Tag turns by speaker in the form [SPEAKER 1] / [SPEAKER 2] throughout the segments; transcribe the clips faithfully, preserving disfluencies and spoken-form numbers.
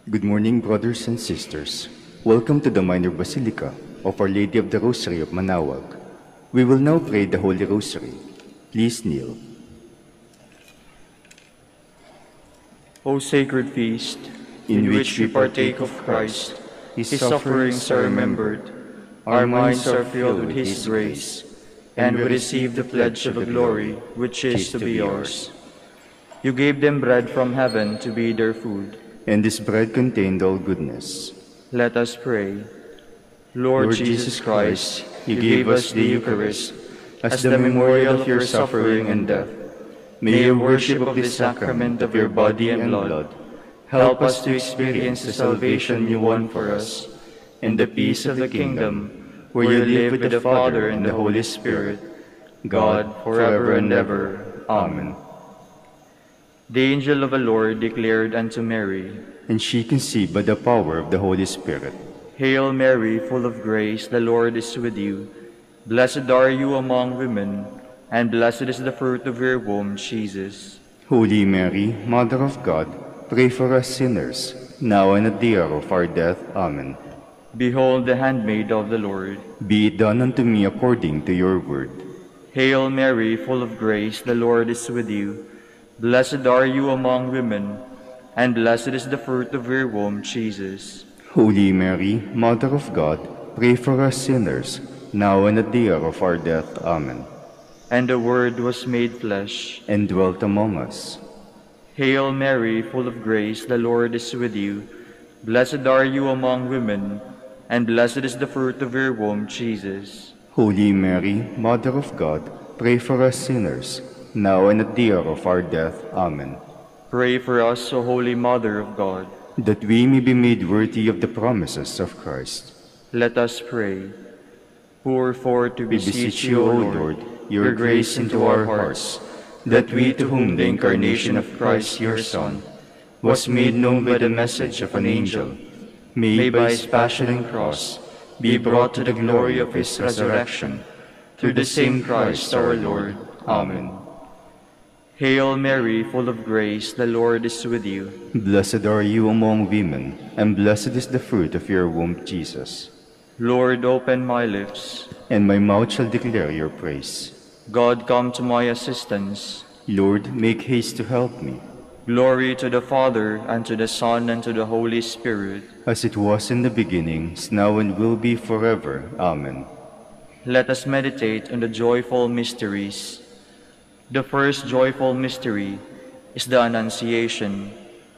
[SPEAKER 1] Good morning, brothers and sisters. Welcome to the Minor Basilica of Our Lady of the Rosary of Manaoag. We will now pray the Holy Rosary. Please kneel.
[SPEAKER 2] O sacred feast,
[SPEAKER 1] in which we partake of Christ, His sufferings are remembered, our minds are filled with His grace, and we receive the pledge of the glory which is to be ours.
[SPEAKER 2] You gave them bread from heaven to be their food,
[SPEAKER 1] and this bread contained all goodness.
[SPEAKER 2] Let us pray. Lord,
[SPEAKER 1] Lord Jesus Christ, you gave us the Eucharist as the memorial of your suffering and death. May your worship of this sacrament of your body and blood help us to experience the salvation you won for us, and the peace of the kingdom, where you live with the Father and the Holy Spirit, God, forever and ever. Amen.
[SPEAKER 2] The angel of the Lord declared unto Mary,
[SPEAKER 1] and she conceived by the power of the Holy Spirit.
[SPEAKER 2] Hail Mary, full of grace, the Lord is with you. Blessed are you among women, and blessed is the fruit of your womb, Jesus.
[SPEAKER 1] Holy Mary, Mother of God, pray for us sinners, now and at the hour of our death. Amen.
[SPEAKER 2] Behold the handmaid of the Lord.
[SPEAKER 1] Be it done unto me according to your word.
[SPEAKER 2] Hail Mary, full of grace, the Lord is with you. Blessed are you among women, and blessed is the fruit of your womb, Jesus.
[SPEAKER 1] Holy Mary, Mother of God, pray for us sinners, now and at the hour of our death. Amen.
[SPEAKER 2] And the Word was made flesh,
[SPEAKER 1] and dwelt among us.
[SPEAKER 2] Hail Mary, full of grace, the Lord is with you. Blessed are you among women, and blessed is the fruit of your womb, Jesus.
[SPEAKER 1] Holy Mary, Mother of God, pray for us sinners, now and at the hour of our death. Amen.
[SPEAKER 2] Pray for us, O Holy Mother of God,
[SPEAKER 1] that we may be made worthy of the promises of Christ.
[SPEAKER 2] Let us pray. Pour forth to
[SPEAKER 1] We beseech you, O Lord, your grace into our hearts, that we, to whom the incarnation of Christ, your Son, was made known by the message of an angel, may by his passion and cross be brought to the glory of his resurrection, through the same Christ our Lord. Amen.
[SPEAKER 2] Hail Mary, full of grace, the Lord is with you.
[SPEAKER 1] Blessed are you among women, and blessed is the fruit of your womb, Jesus.
[SPEAKER 2] Lord, open my lips,
[SPEAKER 1] and my mouth shall declare your praise.
[SPEAKER 2] God, come to my assistance.
[SPEAKER 1] Lord, make haste to help me.
[SPEAKER 2] Glory to the Father, and to the Son, and to the Holy Spirit.
[SPEAKER 1] As it was in the beginning, is now, and will be forever. Amen.
[SPEAKER 2] Let us meditate on the joyful mysteries. The first joyful mystery is the Annunciation.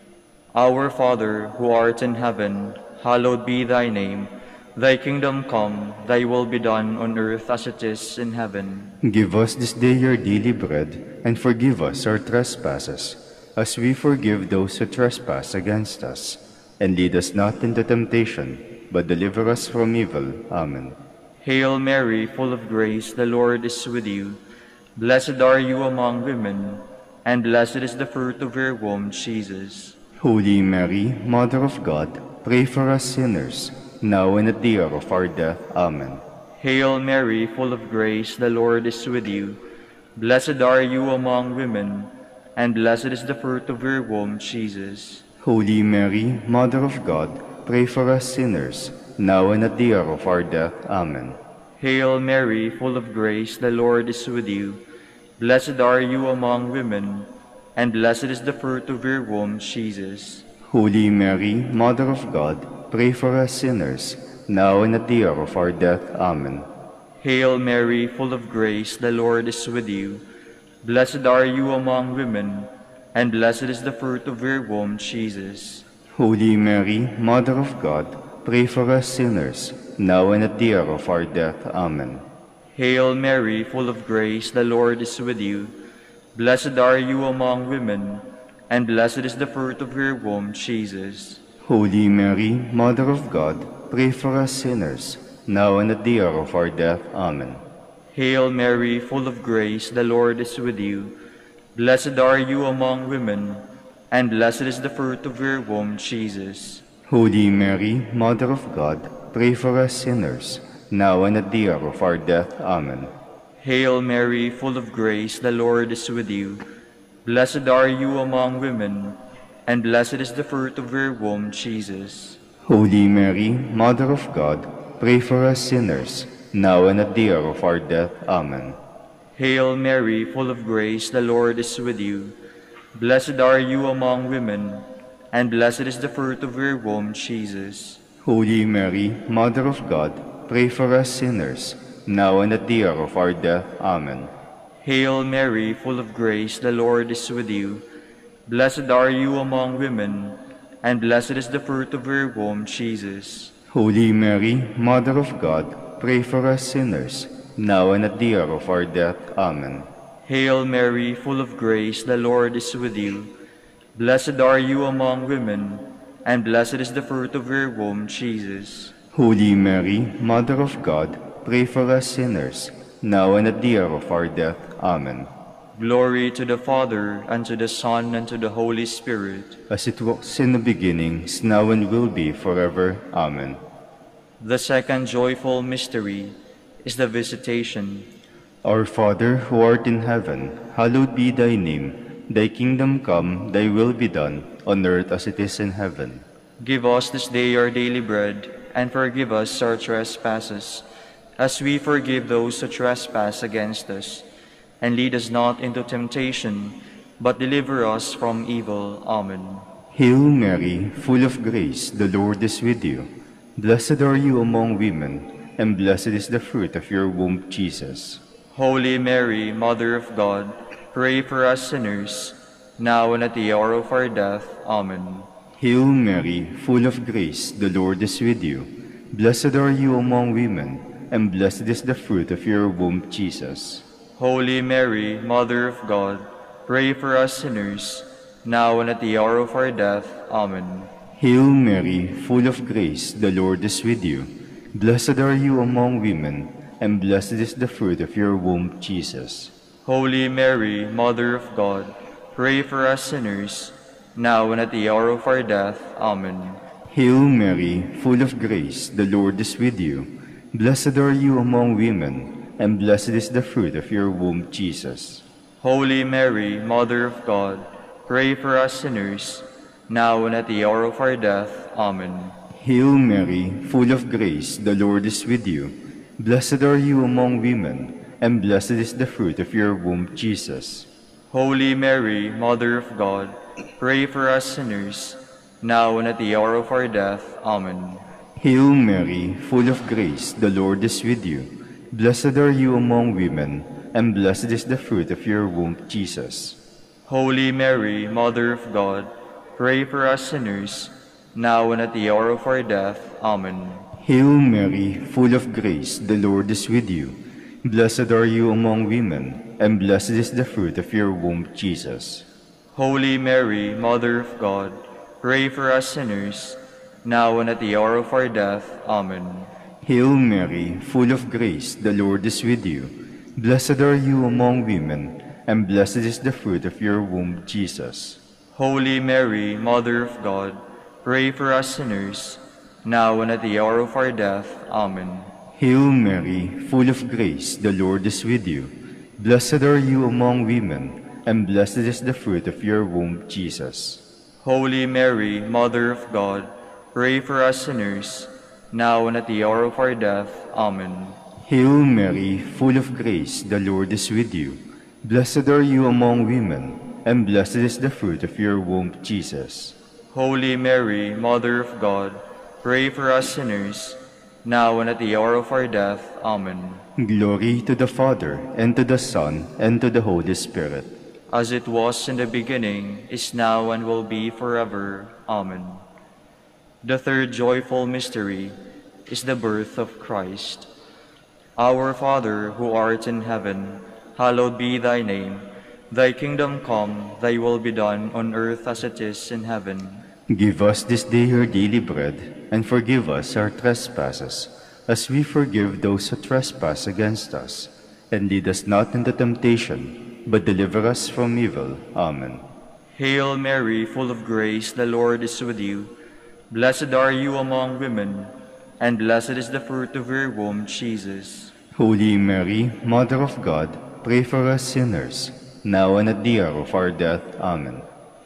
[SPEAKER 2] Our Father, who art in heaven, hallowed be thy name. Thy kingdom come, thy will be done on earth as it is in heaven.
[SPEAKER 1] Give us this day our daily bread, and forgive us our trespasses, as we forgive those who trespass against us. And lead us not into temptation, but deliver us from evil. Amen.
[SPEAKER 2] Hail Mary, full of grace, the Lord is with you. Blessed are you among women, and blessed is the fruit of your womb, Jesus.
[SPEAKER 1] Holy Mary, Mother of God, pray for us sinners, now and at the hour of our death. Amen.
[SPEAKER 2] Hail Mary, full of grace, the Lord is with you. Blessed are you among women, and blessed is the fruit of your womb, Jesus.
[SPEAKER 1] Holy Mary, Mother of God, pray for us sinners, now and at the hour of our death. Amen.
[SPEAKER 2] Hail Mary, full of grace, the Lord is with you. Blessed are you among women, and blessed is the fruit of your womb, Jesus.
[SPEAKER 1] Holy Mary, Mother of God, pray for us sinners, now and at the hour of our death. Amen.
[SPEAKER 2] Hail Mary, full of grace, the Lord is with you. Blessed are you among women, and blessed is the fruit of your womb, Jesus.
[SPEAKER 1] Holy Mary, Mother of God, pray for us sinners, now and at the hour of our death. Amen.
[SPEAKER 2] Hail Mary, full of grace, the Lord is with you. Blessed are you among women, and blessed is the fruit of your womb, Jesus.
[SPEAKER 1] Holy Mary, Mother of God, pray for us sinners, now and at the hour of our death. Amen.
[SPEAKER 2] Hail Mary, full of grace, the Lord is with you. Blessed are you among women, and blessed is the fruit of your womb, Jesus.
[SPEAKER 1] Holy Mary, Mother of God, pray for us sinners, now and at the hour of our death. Amen.
[SPEAKER 2] Hail Mary, full of grace, the Lord is with you. Blessed are you among women, and blessed is the fruit of your womb, Jesus.
[SPEAKER 1] Holy Mary, Mother of God, pray for us sinners, now and at the hour of our death. Amen.
[SPEAKER 2] Hail Mary, full of grace, the Lord is with you. Blessed are you among women, and blessed is the fruit of your womb, Jesus.
[SPEAKER 1] Holy Mary, Mother of God, pray for us sinners, now and at the hour of our death. Amen.
[SPEAKER 2] Hail Mary, full of grace, the Lord is with you. Blessed are you among women, and blessed is the fruit of your womb, Jesus.
[SPEAKER 1] Holy Mary, Mother of God, pray for us sinners, now and at the hour of our death. Amen.
[SPEAKER 2] Hail Mary, full of grace, the Lord is with you. Blessed are you among women, and blessed is the fruit of your womb, Jesus.
[SPEAKER 1] Holy Mary, Mother of God, pray for us sinners, now and at the hour of our death. Amen.
[SPEAKER 2] Glory to the Father, and to the Son, and to the Holy Spirit.
[SPEAKER 1] As it was in the beginning, is now and will be forever. Amen.
[SPEAKER 2] The second joyful mystery is the Visitation.
[SPEAKER 1] Our Father, who art in heaven, hallowed be thy name. Thy kingdom come, thy will be done, on earth as it is in heaven.
[SPEAKER 2] Give us this day our daily bread, and forgive us our trespasses, as we forgive those who trespass against us. And lead us not into temptation, but deliver us from evil. Amen.
[SPEAKER 1] Hail Mary, full of grace, the Lord is with you. Blessed are you among women, and blessed is the fruit of your womb, Jesus.
[SPEAKER 2] Holy Mary, Mother of God, pray for us sinners, now and at the hour of our death. Amen.
[SPEAKER 1] Hail Mary, full of grace, the Lord is with you. Blessed are you among women, and blessed is the fruit of your womb, Jesus.
[SPEAKER 2] Holy Mary, Mother of God, pray for us sinners, now and at the hour of our death. Amen.
[SPEAKER 1] Hail Mary, full of grace, the Lord is with you. Blessed are you among women, and blessed is the fruit of your womb, Jesus.
[SPEAKER 2] Holy Mary, Mother of God, pray for us sinners, now and at the hour of our death. Amen.
[SPEAKER 1] Hail Mary, full of grace, the Lord is with you. Blessed are you among women, and blessed is the fruit of your womb, Jesus.
[SPEAKER 2] Holy Mary, Mother of God, pray for us sinners, now and at the hour of our death. Amen.
[SPEAKER 1] Hail Mary, full of grace, the Lord is with you. Blessed are you among women, and blessed is the fruit of your womb, Jesus.
[SPEAKER 2] Holy Mary, Mother of God, pray for us sinners, now and at the hour of our death. Amen.
[SPEAKER 1] Hail Mary, full of grace, the Lord is with you. Blessed are you among women, and blessed is the fruit of your womb, Jesus.
[SPEAKER 2] Holy Mary, Mother of God, pray for us sinners, now and at the hour of our death. Amen.
[SPEAKER 1] Hail Mary, full of grace, the Lord is with you. Blessed are you among women, and blessed is the fruit of your womb, Jesus.
[SPEAKER 2] Holy Mary, Mother of God, pray for us sinners, now and at the hour of our death. Amen.
[SPEAKER 1] Hail Mary, full of grace, the Lord is with you. Blessed are you among women, and blessed is the fruit of your womb, Jesus.
[SPEAKER 2] Holy Mary, Mother of God, pray for us sinners, now and at the hour of our death. Amen.
[SPEAKER 1] Hail Mary, full of grace, the Lord is with you. Blessed are you among women, and blessed is the fruit of your womb, Jesus.
[SPEAKER 2] Holy Mary, Mother of God, pray for us sinners, now and at the hour of our death. Amen.
[SPEAKER 1] Hail Mary, full of grace, the Lord is with you. Blessed are you among women, and blessed is the fruit of your womb, Jesus.
[SPEAKER 2] Holy Mary, Mother of God, pray for us sinners, now and at the hour of our death. Amen.
[SPEAKER 1] Glory to the Father, and to the Son, and to the Holy Spirit.
[SPEAKER 2] As it was in the beginning, is now, and will be forever. Amen. The third joyful mystery is the birth of Christ. Our Father, who art in heaven, hallowed be thy name. Thy kingdom come, thy will be done on earth as it is in heaven.
[SPEAKER 1] Give us this day our daily bread, and forgive us our trespasses, as we forgive those who trespass against us. And lead us not into temptation, but deliver us from evil. Amen.
[SPEAKER 2] Hail Mary, full of grace, the Lord is with you. Blessed are you among women, and blessed is the fruit of your womb, Jesus.
[SPEAKER 1] Holy Mary, Mother of God, pray for us sinners, now and at the hour of our death. Amen.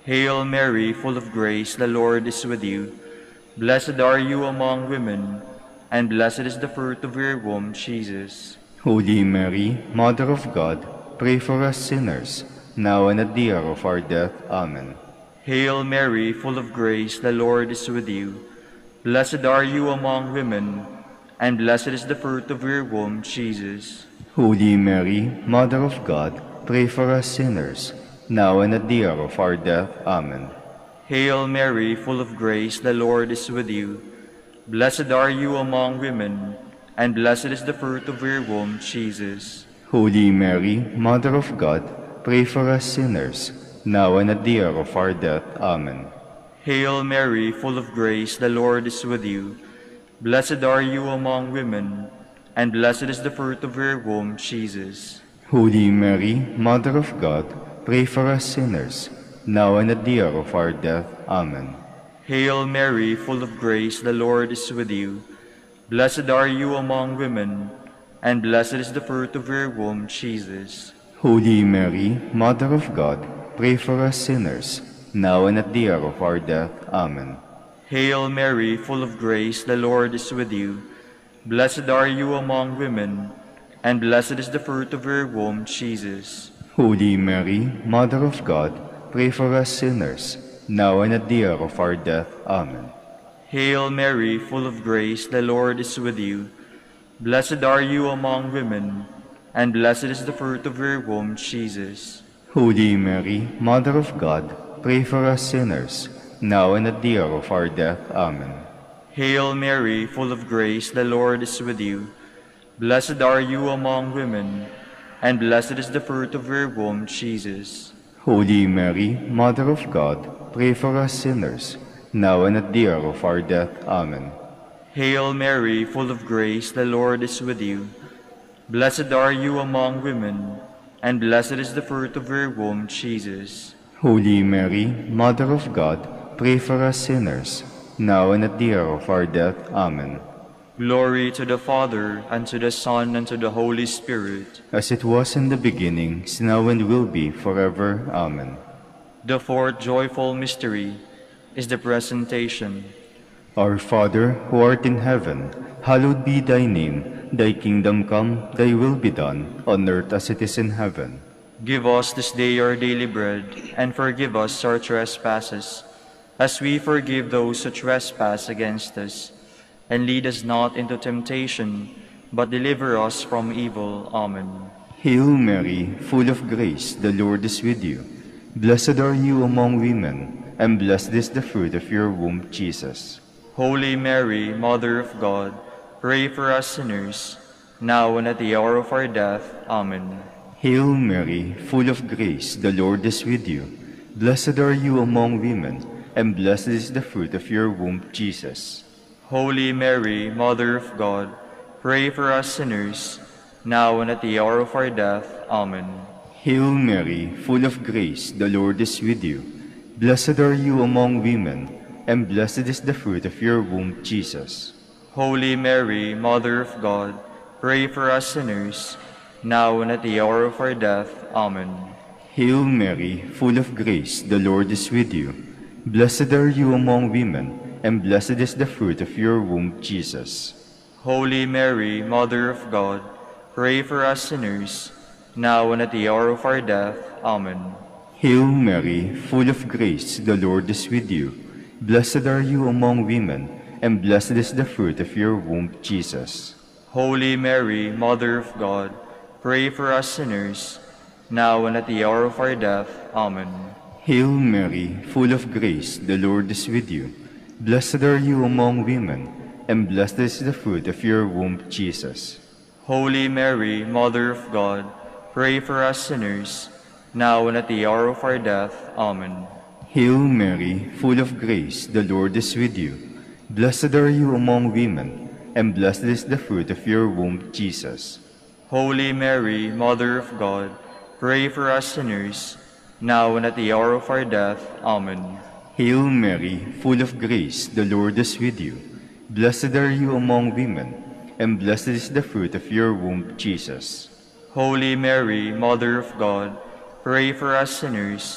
[SPEAKER 2] Hail Mary, full of grace, the Lord is with you. Blessed are you among women, and blessed is the fruit of your womb, Jesus.
[SPEAKER 1] Holy Mary, Mother of God, pray for us sinners, now and at the hour of our death. Amen.
[SPEAKER 2] Hail Mary, full of grace, the Lord is with you. Blessed are you among women, and blessed is the fruit of your womb, Jesus.
[SPEAKER 1] Holy Mary, Mother of God, pray for us sinners, now and at the hour of our death. Amen.
[SPEAKER 2] Hail Mary, full of grace, the Lord is with you. Blessed are you among women, and blessed is the fruit of your womb, Jesus.
[SPEAKER 1] Holy Mary, Mother of God, pray for us sinners, now and at the hour of our death. Amen.
[SPEAKER 2] Hail Mary, full of grace, the Lord is with you. Blessed are you among women, and blessed is the fruit of your womb, Jesus.
[SPEAKER 1] Holy Mary, Mother of God, pray for us sinners, now and at the hour of our death. Amen.
[SPEAKER 2] Hail Mary, full of grace, the Lord is with you. Blessed are you among women, and blessed is the fruit of your womb, Jesus.
[SPEAKER 1] Holy Mary, Mother of God, pray for us sinners, now and at the hour of our death. Amen.
[SPEAKER 2] Hail Mary, full of grace, the Lord is with you. Blessed are you among women, and blessed is the fruit of your womb, Jesus.
[SPEAKER 1] Holy Mary, Mother of God, pray for us sinners, now and at the hour of our death. Amen.
[SPEAKER 2] Hail Mary, full of grace, the Lord is with you. Blessed are you among women, and blessed is the fruit of your womb, Jesus.
[SPEAKER 1] Holy Mary, Mother of God, pray for us sinners, now and at the hour of our death. Amen.
[SPEAKER 2] Hail Mary, full of grace, the Lord is with you. Blessed are you among women, and blessed is the fruit of your womb, Jesus.
[SPEAKER 1] Holy Mary, Mother of God, pray for us sinners, now and at the hour of our death. Amen.
[SPEAKER 2] Hail Mary, full of grace, the Lord is with you. Blessed are you among women, and blessed is the fruit of your womb, Jesus.
[SPEAKER 1] Holy Mary, Mother of God, pray for us sinners, now and at the hour of our death. Amen.
[SPEAKER 2] Glory to the Father, and to the Son, and to the Holy Spirit.
[SPEAKER 1] As it was in the beginning, is now and will be, forever. Amen.
[SPEAKER 2] The fourth joyful mystery is the presentation.
[SPEAKER 1] Our Father, who art in heaven, hallowed be thy name. Thy kingdom come, thy will be done, on earth as it is in heaven.
[SPEAKER 2] Give us this day our daily bread, and forgive us our trespasses, as we forgive those who trespass against us. And lead us not into temptation, but deliver us from evil. Amen.
[SPEAKER 1] Hail Mary, full of grace, the Lord is with you. Blessed are you among women, and blessed is the fruit of your womb, Jesus.
[SPEAKER 2] Holy Mary, Mother of God, pray for us sinners, now and at the hour of our death. Amen.
[SPEAKER 1] Hail Mary, full of grace, the Lord is with you. Blessed are you among women, and blessed is the fruit of your womb, Jesus.
[SPEAKER 2] Holy Mary, Mother of God, pray for us sinners, now and at the hour of our death. Amen.
[SPEAKER 1] Hail Mary, full of grace, the Lord is with you. Blessed are you among women, and blessed is the fruit of your womb, Jesus.
[SPEAKER 2] Holy Mary, Mother of God, pray for us sinners, now and at the hour of our death. Amen.
[SPEAKER 1] Hail Mary, full of grace, the Lord is with you. Blessed are you among women, and blessed is the fruit of your womb, Jesus.
[SPEAKER 2] Holy Mary, Mother of God, pray for us sinners, now and at the hour of our death. Amen.
[SPEAKER 1] Hail Mary, full of grace, the Lord is with you. Blessed are you among women, and blessed is the fruit of your womb, Jesus.
[SPEAKER 2] Holy Mary, Mother of God, pray for us sinners, now and at the hour of our death. Amen.
[SPEAKER 1] Hail Mary, full of grace, the Lord is with you. Blessed are you among women, and blessed is the fruit of your womb, Jesus.
[SPEAKER 2] Holy Mary, Mother of God, pray for us sinners, now and at the hour of our death. Amen.
[SPEAKER 1] Hail Mary, full of grace, the Lord is with you. Blessed are you among women, and blessed is the fruit of your womb, Jesus.
[SPEAKER 2] Holy Mary, Mother of God, pray for us sinners, now and at the hour of our death. Amen.
[SPEAKER 1] Hail Mary, full of grace, the Lord is with you. Blessed are you among women, and blessed is the fruit of your womb, Jesus.
[SPEAKER 2] Holy Mary, Mother of God, pray for us sinners,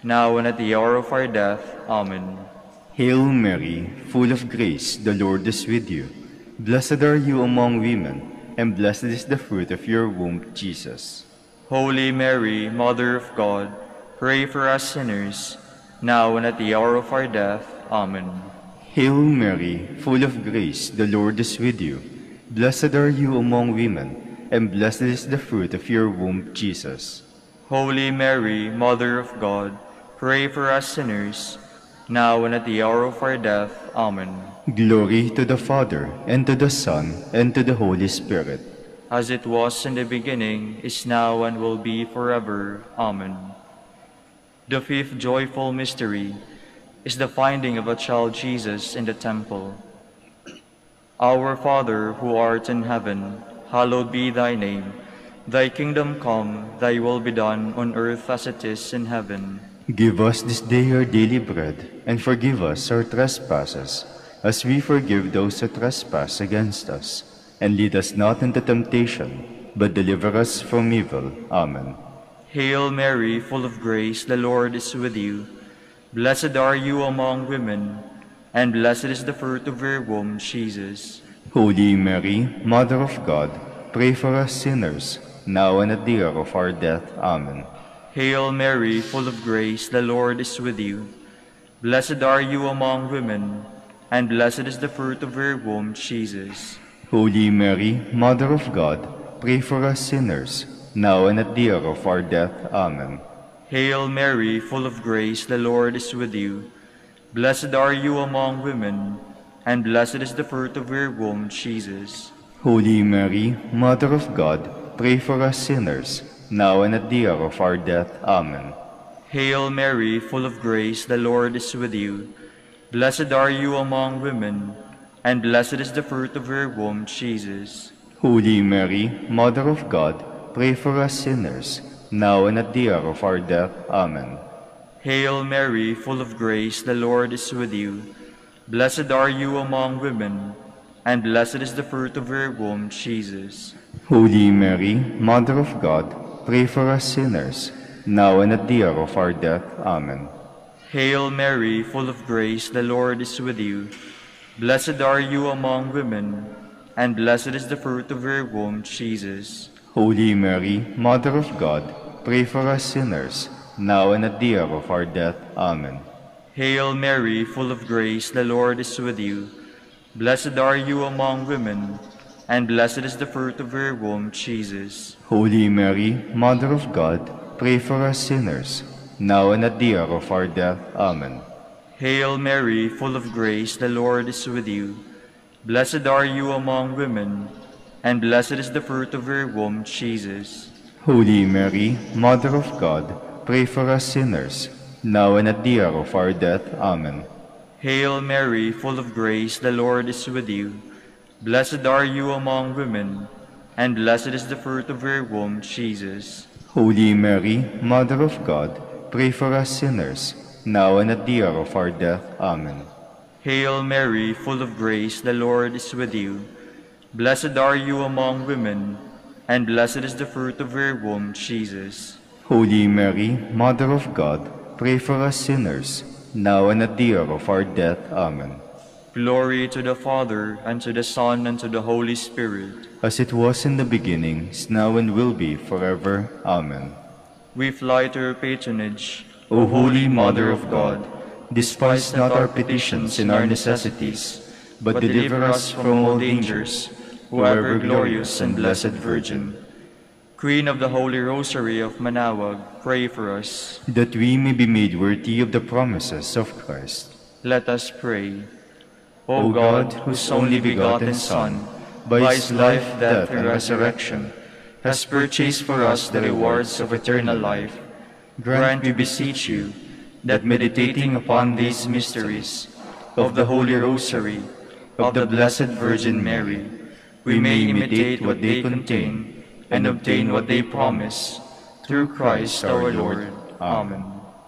[SPEAKER 2] now and at the hour of our death. Amen.
[SPEAKER 1] Hail Mary, full of grace, the Lord is with you. Blessed are you among women, and blessed is the fruit of your womb, Jesus.
[SPEAKER 2] Holy Mary, Mother of God, pray for us sinners, now and at the hour of our death. Amen.
[SPEAKER 1] Hail Mary, full of grace, the Lord is with you. Blessed are you among women, and blessed is the fruit of your womb, Jesus.
[SPEAKER 2] Holy Mary, Mother of God, pray for us sinners, now and at the hour of our death. Amen.
[SPEAKER 1] Glory to the Father, and to the Son, and to the Holy Spirit.
[SPEAKER 2] As it was in the beginning, is now, and will be forever. Amen. The fifth joyful mystery is the finding of a child Jesus in the temple. Our Father, who art in heaven, hallowed be thy name. Thy kingdom come, thy will be done on earth as it is in heaven.
[SPEAKER 1] Give us this day our daily bread, and forgive us our trespasses, as we forgive those who trespass against us. And lead us not into temptation, but deliver us from evil. Amen.
[SPEAKER 2] Hail Mary, full of grace, the Lord is with you. Blessed are you among women, and blessed is the fruit of your womb, Jesus.
[SPEAKER 1] Holy Mary, Mother of God, pray for us sinners, now and at the hour of our death. Amen.
[SPEAKER 2] Hail Mary, full of grace, the Lord is with you. Blessed are you among women, and blessed is the fruit of your womb, Jesus.
[SPEAKER 1] Holy Mary, Mother of God, pray for us sinners, now and at the hour of our death. Amen.
[SPEAKER 2] Hail Mary, full of grace, the Lord is with you. Blessed are you among women, and blessed is the fruit of your womb, Jesus.
[SPEAKER 1] Holy Mary, Mother of God, pray for us sinners, now and at the hour of our death. Amen.
[SPEAKER 2] Hail Mary, full of grace, the Lord is with you. Blessed are you among women, and blessed is the fruit of your womb, Jesus.
[SPEAKER 1] Holy Mary, Mother of God, pray for us sinners, now and at the hour of our death. Amen.
[SPEAKER 2] Hail Mary, full of grace, the Lord is with you. Blessed are you among women, and blessed is the fruit of your womb, Jesus.
[SPEAKER 1] Holy Mary, Mother of God, pray for us sinners, now and at the hour of our death. Amen.
[SPEAKER 2] Hail Mary, full of grace, the Lord is with you. Blessed are you among women, and blessed is the fruit of your womb, Jesus.
[SPEAKER 1] Holy Mary, Mother of God, pray for us sinners, now and at the hour of our death. Amen.
[SPEAKER 2] Hail Mary, full of grace, the Lord is with you. Blessed are you among women, and blessed is the fruit of your womb, Jesus.
[SPEAKER 1] Holy Mary, Mother of God, pray for us sinners, now and at the hour of our death. Amen.
[SPEAKER 2] Hail Mary, full of grace, the Lord is with you. Blessed are you among women, and blessed is the fruit of your womb, Jesus.
[SPEAKER 1] Holy Mary, Mother of God, pray for us sinners, now and at the hour of our death. Amen.
[SPEAKER 2] Hail Mary, full of grace, the Lord is with you. Blessed are you among women, and blessed is the fruit of your womb, Jesus.
[SPEAKER 1] Holy Mary, Mother of God, pray for us sinners, now and at the hour of our death. Amen.
[SPEAKER 2] Hail Mary, full of grace, the Lord is with you. Blessed are you among women, and blessed is the fruit of your womb, Jesus.
[SPEAKER 1] Holy Mary, Mother of God, pray for us sinners, now and at the hour of our death. Amen.
[SPEAKER 2] Glory to the Father, and to the Son, and to the Holy Spirit.
[SPEAKER 1] As it was in the beginning, is now, and will be forever. Amen.
[SPEAKER 2] We fly to your patronage,
[SPEAKER 1] O Holy Mother of God, despise not our petitions and our necessities, but deliver us from all dangers, O ever glorious and blessed Virgin.
[SPEAKER 2] Queen of the Holy Rosary of Manaoag, pray for us,
[SPEAKER 1] that we may be made worthy of the promises of Christ.
[SPEAKER 2] Let us pray.
[SPEAKER 1] O God, whose only begotten Son, by his life, death, and resurrection, has purchased for us the rewards of eternal life, grant, we beseech you, that meditating upon these mysteries of the Holy Rosary of the Blessed Virgin Mary, we may imitate what they contain and obtain what they promise, through Christ our Lord. Amen.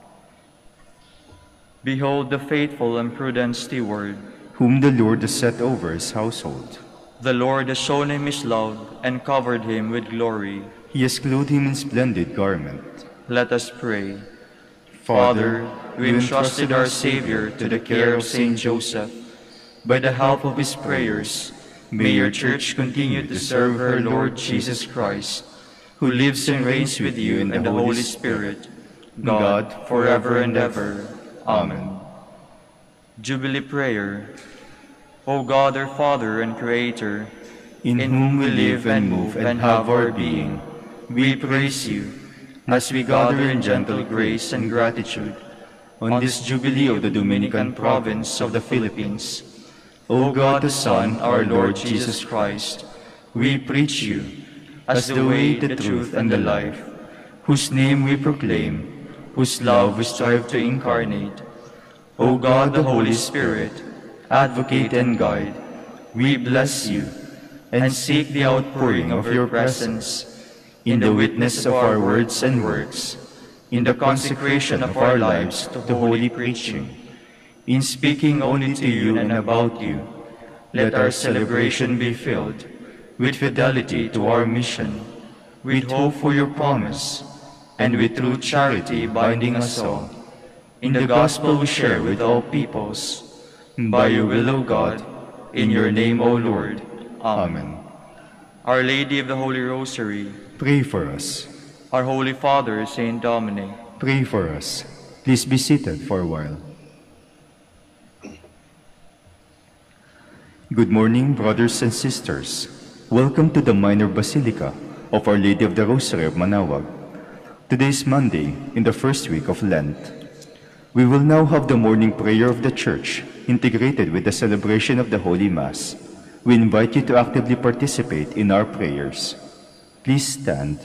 [SPEAKER 2] Behold the faithful and prudent steward,
[SPEAKER 1] whom the Lord has set over his household.
[SPEAKER 2] The Lord has shown him his love and covered him with glory.
[SPEAKER 1] He has clothed him in splendid garment.
[SPEAKER 2] Let us pray. Father, we entrusted our Savior to the care of Saint Joseph. By the help of his prayers, may your Church continue to serve her Lord Jesus Christ, who lives and reigns with you in the Holy Spirit, God, forever and ever. Amen. Jubilee Prayer. O God, our Father and Creator,
[SPEAKER 1] in whom we live and move and have our being, we praise you as we gather in gentle grace and gratitude on this Jubilee of the Dominican province of the Philippines. O God the Son, our Lord Jesus Christ, we preach you as the way, the truth, and the life, whose name we proclaim, whose love we strive to incarnate. O God the Holy Spirit, advocate and guide, we bless you and seek the outpouring of your presence in the witness of our words and works, in the consecration of our lives to holy preaching, in speaking only to you and about you. Let our celebration be filled with fidelity to our mission, with hope for your promise, and with true charity binding us all. In the gospel we share with all peoples, by your will, O God, in your name, O Lord. Amen.
[SPEAKER 2] Our Lady of the Holy Rosary,
[SPEAKER 1] pray for us.
[SPEAKER 2] Our Holy Father, Saint Dominic,
[SPEAKER 1] pray for us. Please be seated for a while. Good morning, brothers and sisters. Welcome to the Minor Basilica of Our Lady of the Rosary of Manaoag. Today is Monday in the first week of Lent. We will now have the morning prayer of the Church integrated with the celebration of the Holy Mass. We invite you to actively participate in our prayers. Please stand.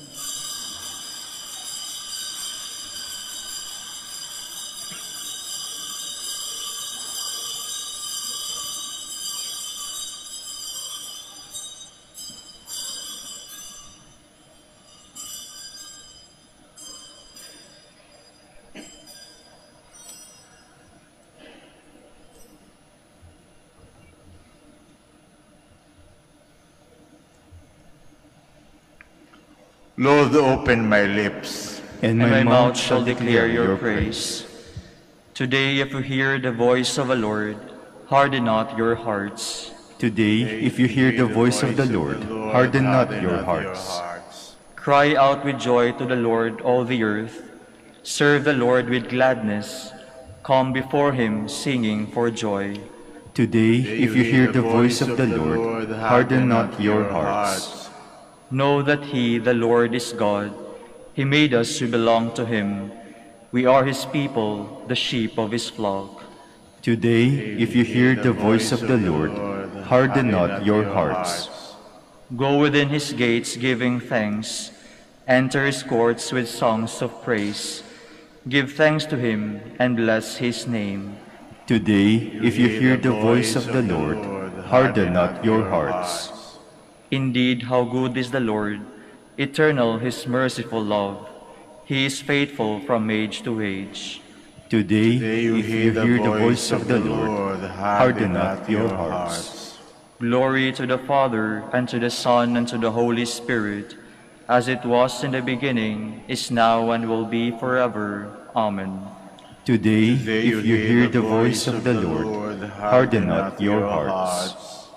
[SPEAKER 3] Lord, open my lips,
[SPEAKER 2] and my, and my mouth shall declare your praise. Today, if you hear the voice of the Lord, harden not your hearts.
[SPEAKER 1] Today, if you hear the voice of the Lord, harden not your hearts.
[SPEAKER 2] Cry out with joy to the Lord, all the earth. Serve the Lord with gladness. Come before him, singing for joy.
[SPEAKER 1] Today, if you hear the voice of the Lord, harden not your hearts.
[SPEAKER 2] Know that he, the Lord, is God. He made us to belong to him. We are his people, the sheep of his flock.
[SPEAKER 1] Today, if you hear the voice of the Lord, harden not your hearts.
[SPEAKER 2] Go within his gates giving thanks. Enter his courts with songs of praise. Give thanks to him and bless his name.
[SPEAKER 1] Today, if you hear the voice of the Lord, harden not your hearts.
[SPEAKER 2] Indeed, how good is the Lord, eternal his merciful love. He is faithful from age to age.
[SPEAKER 1] Today, if you hear the voice of the Lord, harden not your hearts.
[SPEAKER 2] Glory to the Father, and to the Son, and to the Holy Spirit, as it was in the beginning, is now, and will be forever. Amen.
[SPEAKER 1] Today, if you hear the voice of the Lord, harden not your hearts.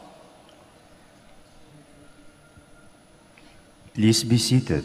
[SPEAKER 1] Please be seated.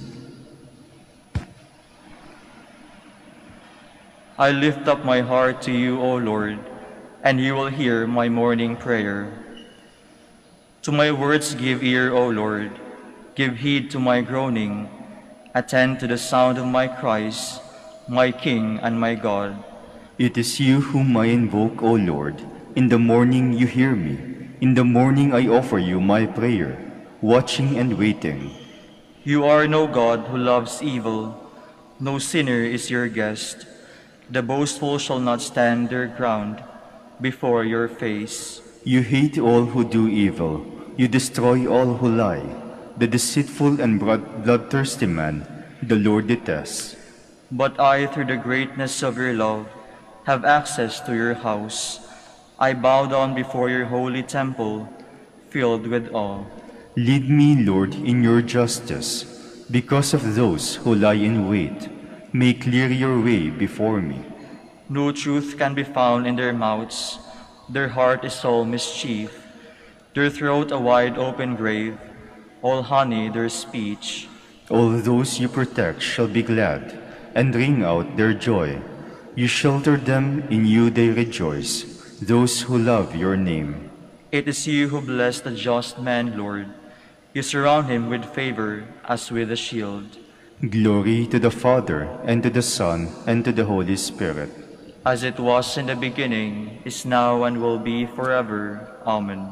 [SPEAKER 2] I lift up my heart to you, O Lord, and you will hear my morning prayer. To my words give ear, O Lord, give heed to my groaning. Attend to the sound of my cries, my King and my God.
[SPEAKER 1] It is you whom I invoke, O Lord. In the morning you hear me. In the morning I offer you my prayer, watching and waiting.
[SPEAKER 2] You are no God who loves evil. No sinner is your guest. The boastful shall not stand their ground before your face.
[SPEAKER 1] You hate all who do evil. You destroy all who lie. The deceitful and bloodthirsty man, the Lord detests.
[SPEAKER 2] But I, through the greatness of your love, have access to your house. I bow down before your holy temple, filled with awe.
[SPEAKER 1] Lead me, Lord, in your justice, because of those who lie in wait. Make clear your way before me.
[SPEAKER 2] No truth can be found in their mouths. Their heart is all mischief. Their throat a wide open grave, all honey their speech.
[SPEAKER 1] All those you protect shall be glad, and ring out their joy. You shelter them, in you they rejoice, those who love your name.
[SPEAKER 2] It is you who bless the just man, Lord. You surround him with favor as with a shield.
[SPEAKER 1] Glory to the Father, and to the Son, and to the Holy Spirit.
[SPEAKER 2] As it was in the beginning, is now, and will be forever. Amen.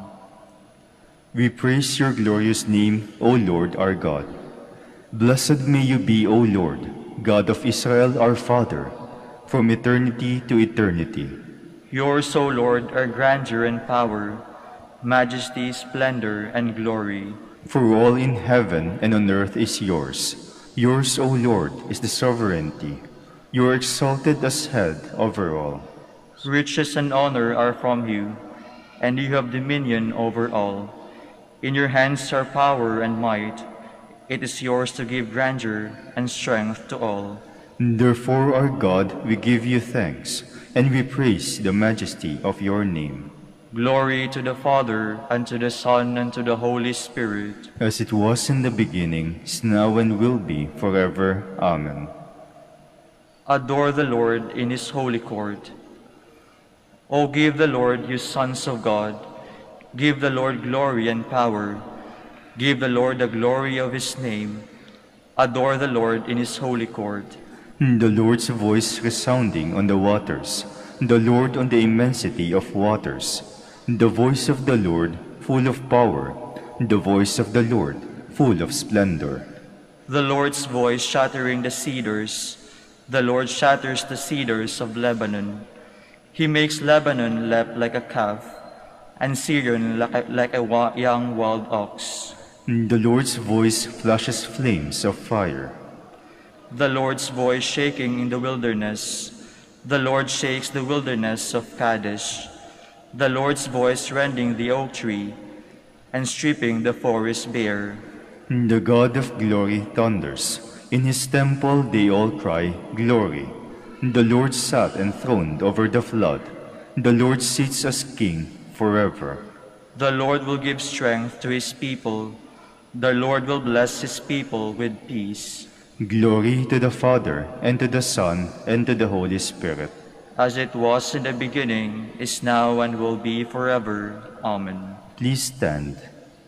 [SPEAKER 1] We praise your glorious name, O Lord our God. Blessed may you be, O Lord, God of Israel our Father, from eternity to eternity.
[SPEAKER 2] Yours, O Lord, are grandeur and power, majesty, splendor, and glory.
[SPEAKER 1] For all in heaven and on earth is yours. Yours, O Lord, is the sovereignty. You are exalted as head over all.
[SPEAKER 2] Riches and honor are from you, and you have dominion over all. In your hands are power and might. It is yours to give grandeur and strength to all.
[SPEAKER 1] Therefore, our God, we give you thanks, and we praise the majesty of your name.
[SPEAKER 2] Glory to the Father, and to the Son, and to the Holy Spirit.
[SPEAKER 1] As it was in the beginning, is now, and will be forever. Amen.
[SPEAKER 2] Adore the Lord in his holy court. O give the Lord, you sons of God. Give the Lord glory and power. Give the Lord the glory of his name. Adore the Lord in his holy court.
[SPEAKER 1] The Lord's voice resounding on the waters, the Lord on the immensity of waters. The voice of the Lord full of power, the voice of the Lord full of splendor.
[SPEAKER 2] The Lord's voice shattering the cedars. The Lord shatters the cedars of Lebanon. He makes Lebanon leap like a calf, and Syrian like a, like a wa young wild ox.
[SPEAKER 1] The Lord's voice flashes flames of fire.
[SPEAKER 2] The Lord's voice shaking in the wilderness. The Lord shakes the wilderness of Kadesh. The Lord's voice rending the oak tree and stripping the forest bare.
[SPEAKER 1] The God of glory thunders. In his temple they all cry, Glory. The Lord sat enthroned over the flood. The Lord sits as King forever.
[SPEAKER 2] The Lord will give strength to his people. The Lord will bless his people with peace.
[SPEAKER 1] Glory to the Father, and to the Son, and to the Holy Spirit.
[SPEAKER 2] As it was in the beginning, is now, and will be forever. Amen.
[SPEAKER 1] Please stand.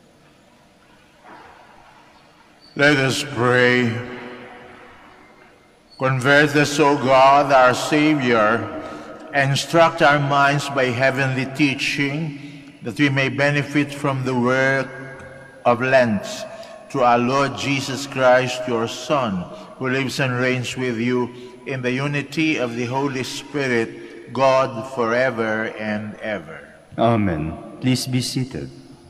[SPEAKER 3] Let us pray. Convert us, O God, our Savior, and instruct our minds by heavenly teaching, that we may benefit from the work of Lent, through our Lord Jesus Christ, your Son, who lives and reigns with you in the unity of the Holy Spirit, God, forever and ever.
[SPEAKER 1] Amen. Please be seated.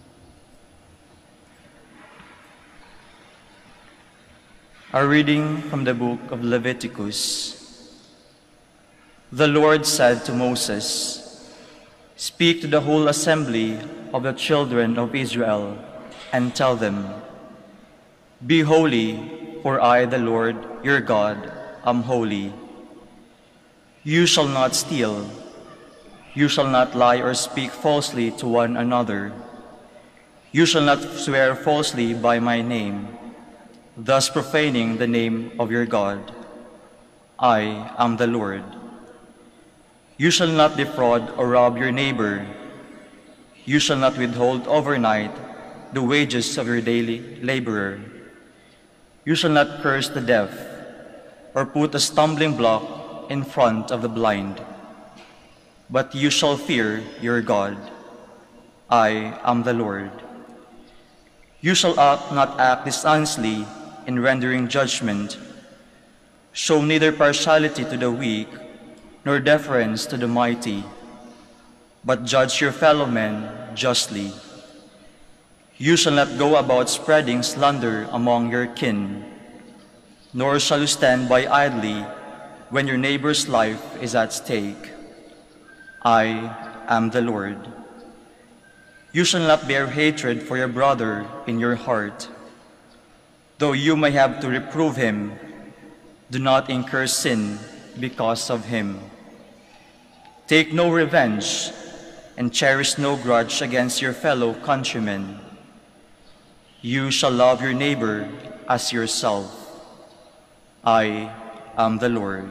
[SPEAKER 2] A reading from the book of Leviticus. The Lord said to Moses, "Speak to the whole assembly of the children of Israel, and tell them, Be holy, for I, the Lord, your God, am holy. You shall not steal. You shall not lie or speak falsely to one another. You shall not swear falsely by my name, thus profaning the name of your God. I am the Lord. You shall not defraud or rob your neighbor. You shall not withhold overnight the wages of your daily laborer. You shall not curse the deaf, or put a stumbling block in front of the blind. But you shall fear your God. I am the Lord. You shall act, not act dishonestly in rendering judgment. Show neither partiality to the weak, nor deference to the mighty, but judge your fellow men justly. You shall not go about spreading slander among your kin, nor shall you stand by idly when your neighbor's life is at stake. I am the Lord. You shall not bear hatred for your brother in your heart. Though you may have to reprove him, Do not incur sin because of him. Take no revenge and cherish no grudge against your fellow countrymen. You shall love your neighbor as yourself. I am the Lord.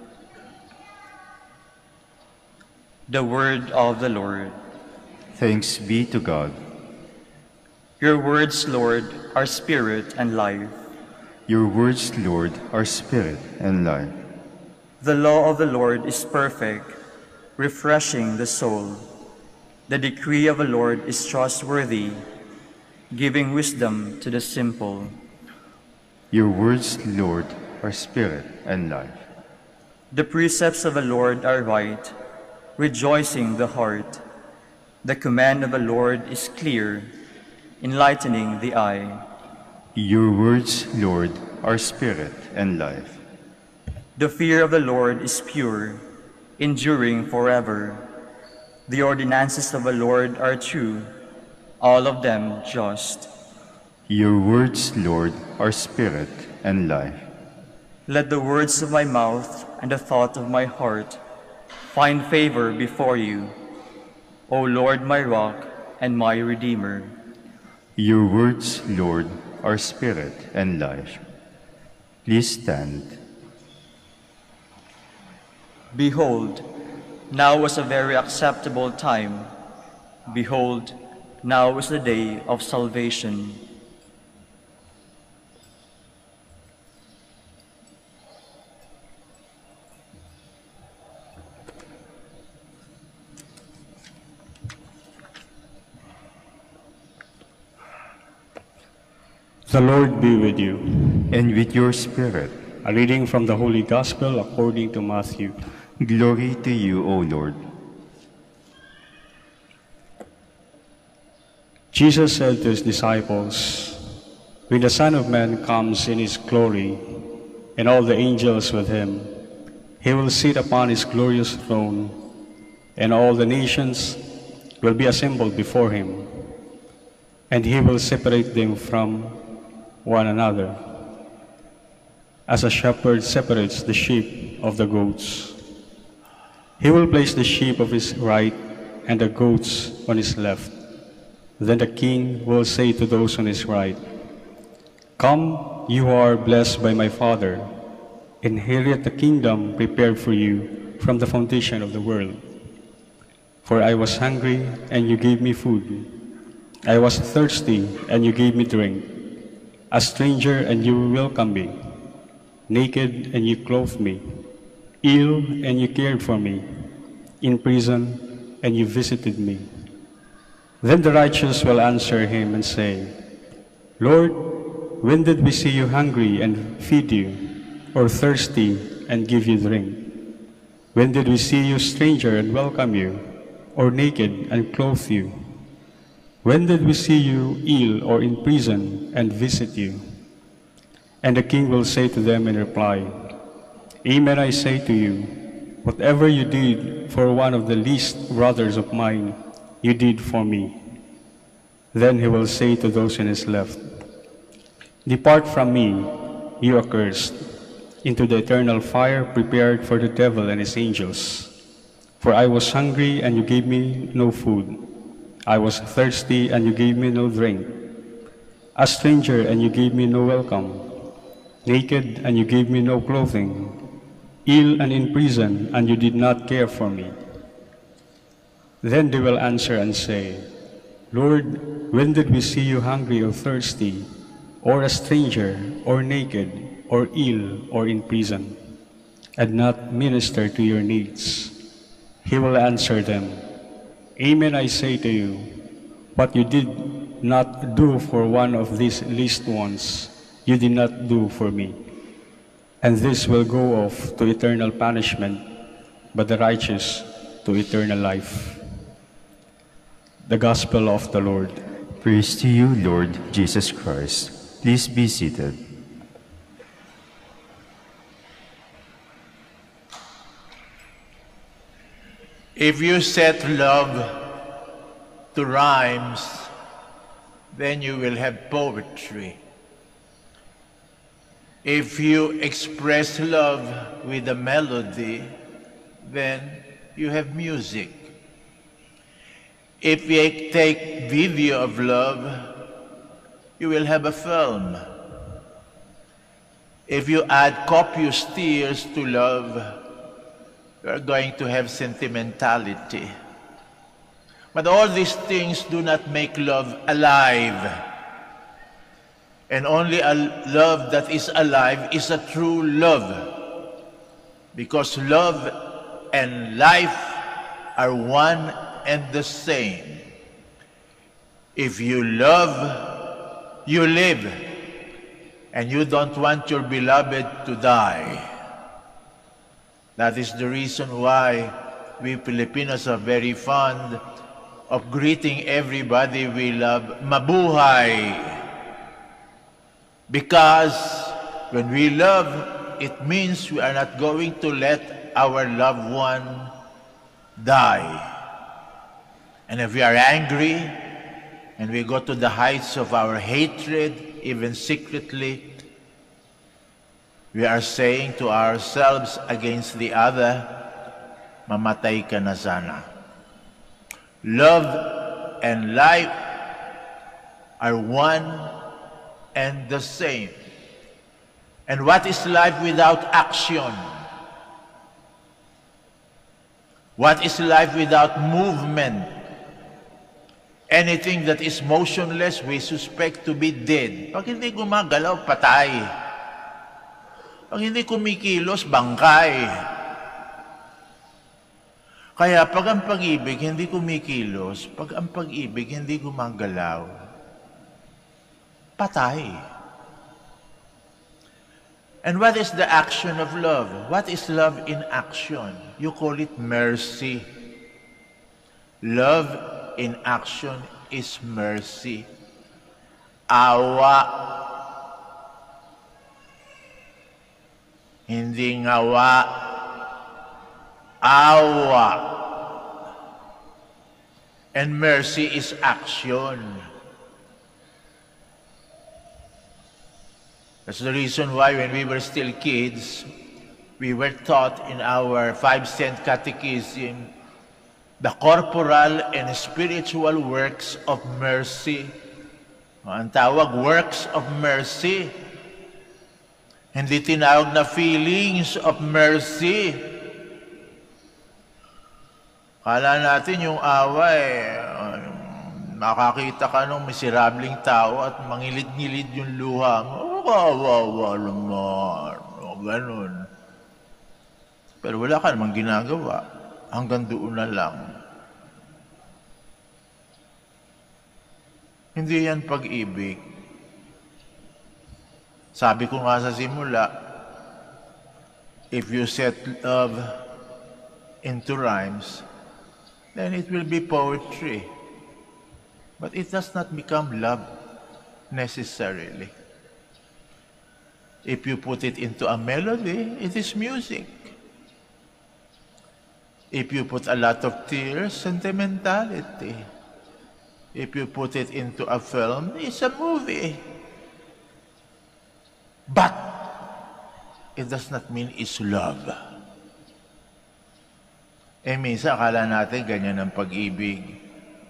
[SPEAKER 2] The word of the Lord.
[SPEAKER 1] Thanks be to God.
[SPEAKER 2] Your words, Lord, are spirit and life.
[SPEAKER 1] Your words, Lord, are spirit and life.
[SPEAKER 2] The law of the Lord is perfect, refreshing the soul. The decree of the Lord is trustworthy, giving wisdom to the simple.
[SPEAKER 1] Your words, Lord, are spirit and life.
[SPEAKER 2] The precepts of the Lord are right, rejoicing the heart. The command of the Lord is clear, enlightening the eye.
[SPEAKER 1] Your words, Lord, are spirit and life.
[SPEAKER 2] The fear of the Lord is pure, enduring forever. The ordinances of the Lord are true, all of them just.
[SPEAKER 1] Your words, Lord, are spirit and life.
[SPEAKER 2] Let the words of my mouth and the thought of my heart find favor before you, O Lord, my rock and my redeemer.
[SPEAKER 1] Your words, Lord, are spirit and life. Please stand.
[SPEAKER 2] Behold, now was a very acceptable time. Behold, now is the day of salvation.
[SPEAKER 4] The Lord be with you.
[SPEAKER 1] And with your spirit.
[SPEAKER 4] A reading from the Holy Gospel according to Matthew.
[SPEAKER 1] Glory to you, O Lord.
[SPEAKER 4] Jesus said to his disciples, "When the Son of Man comes in his glory, and all the angels with him, he will sit upon his glorious throne, and all the nations will be assembled before him, and he will separate them from one another, as a shepherd separates the sheep of the goats. He will place the sheep of his right and the goats on his left. Then the king will say to those on his right, 'Come, you who are blessed by my Father, inherit the kingdom prepared for you from the foundation of the world. For I was hungry, and you gave me food. I was thirsty, and you gave me drink. A stranger, and you welcomed me. Naked, and you clothed me. Ill, and you cared for me. In prison, and you visited me.' Then the righteous will answer him and say, 'Lord, when did we see you hungry and feed you, or thirsty and give you drink? When did we see you stranger and welcome you, or naked and clothe you? When did we see you ill or in prison and visit you?' And the king will say to them in reply, 'Amen, I say to you, whatever you did for one of the least brothers of mine, you did for me.' Then he will say to those on his left, 'Depart from me, you accursed, into the eternal fire prepared for the devil and his angels. For I was hungry, and you gave me no food. I was thirsty, and you gave me no drink. A stranger, and you gave me no welcome. Naked, and you gave me no clothing. Ill and in prison, and you did not care for me.' Then they will answer and say, 'Lord, when did we see you hungry or thirsty, or a stranger, or naked, or ill, or in prison, and not minister to your needs?' He will answer them, 'Amen, I say to you, what you did not do for one of these least ones, you did not do for me.' And this will go off to eternal punishment, but the righteous to eternal life." The Gospel of the Lord.
[SPEAKER 1] Praise to you, Lord Jesus Christ. Please be seated.
[SPEAKER 3] If you set love to rhymes, then you will have poetry. If you express love with a melody, then you have music. If you take video of love, you will have a film. If you add copious tears to love, you are going to have sentimentality. But all these things do not make love alive. And only a love that is alive is a true love. Because love and life are one and the same. If you love, you live. And you don't want your beloved to die. That is the reason why we Filipinos are very fond of greeting everybody we love, mabuhay. Because when we love, it means we are not going to let our loved one die. And if we are angry, and we go to the heights of our hatred, even secretly, we are saying to ourselves against the other, mamatay ka na sana. Love and life are one and the same. And what is life without action? What is life without movement? Anything that is motionless, we suspect to be dead. Pag hindi gumagalaw, patay. Pag hindi kumikilos, bangkay. Kaya pag ang pag-ibig hindi kumikilos, pag ang pag-ibig hindi gumagalaw, patay. And what is the action of love? What is love in action? You call it mercy. Love in action is mercy. Awa. Hindi ngawa. Awa. And mercy is action. That's the reason why when we were still kids, we were taught in our five-cent catechism the corporal and spiritual works of mercy. Ang tawag, works of mercy. Hindi tinawag na feelings of mercy. Kala natin yung awa eh, makakita ka ng miserabling tao at mangilid-ngilid yung luha mo. Wawawa naman. O, ganun. Pero wala ka namang ginagawa. Hanggang doon na lang. Hindi yan pag-ibig. Sabi ko nga sa simula, if you set love into rhymes, then it will be poetry. But it does not become love necessarily. If you put it into a melody, it is music. If you put a lot of tears, sentimentality. If you put it into a film, it's a movie. But it does not mean it's love. Eh, minsan, akala natin ganyan ang pag-ibig.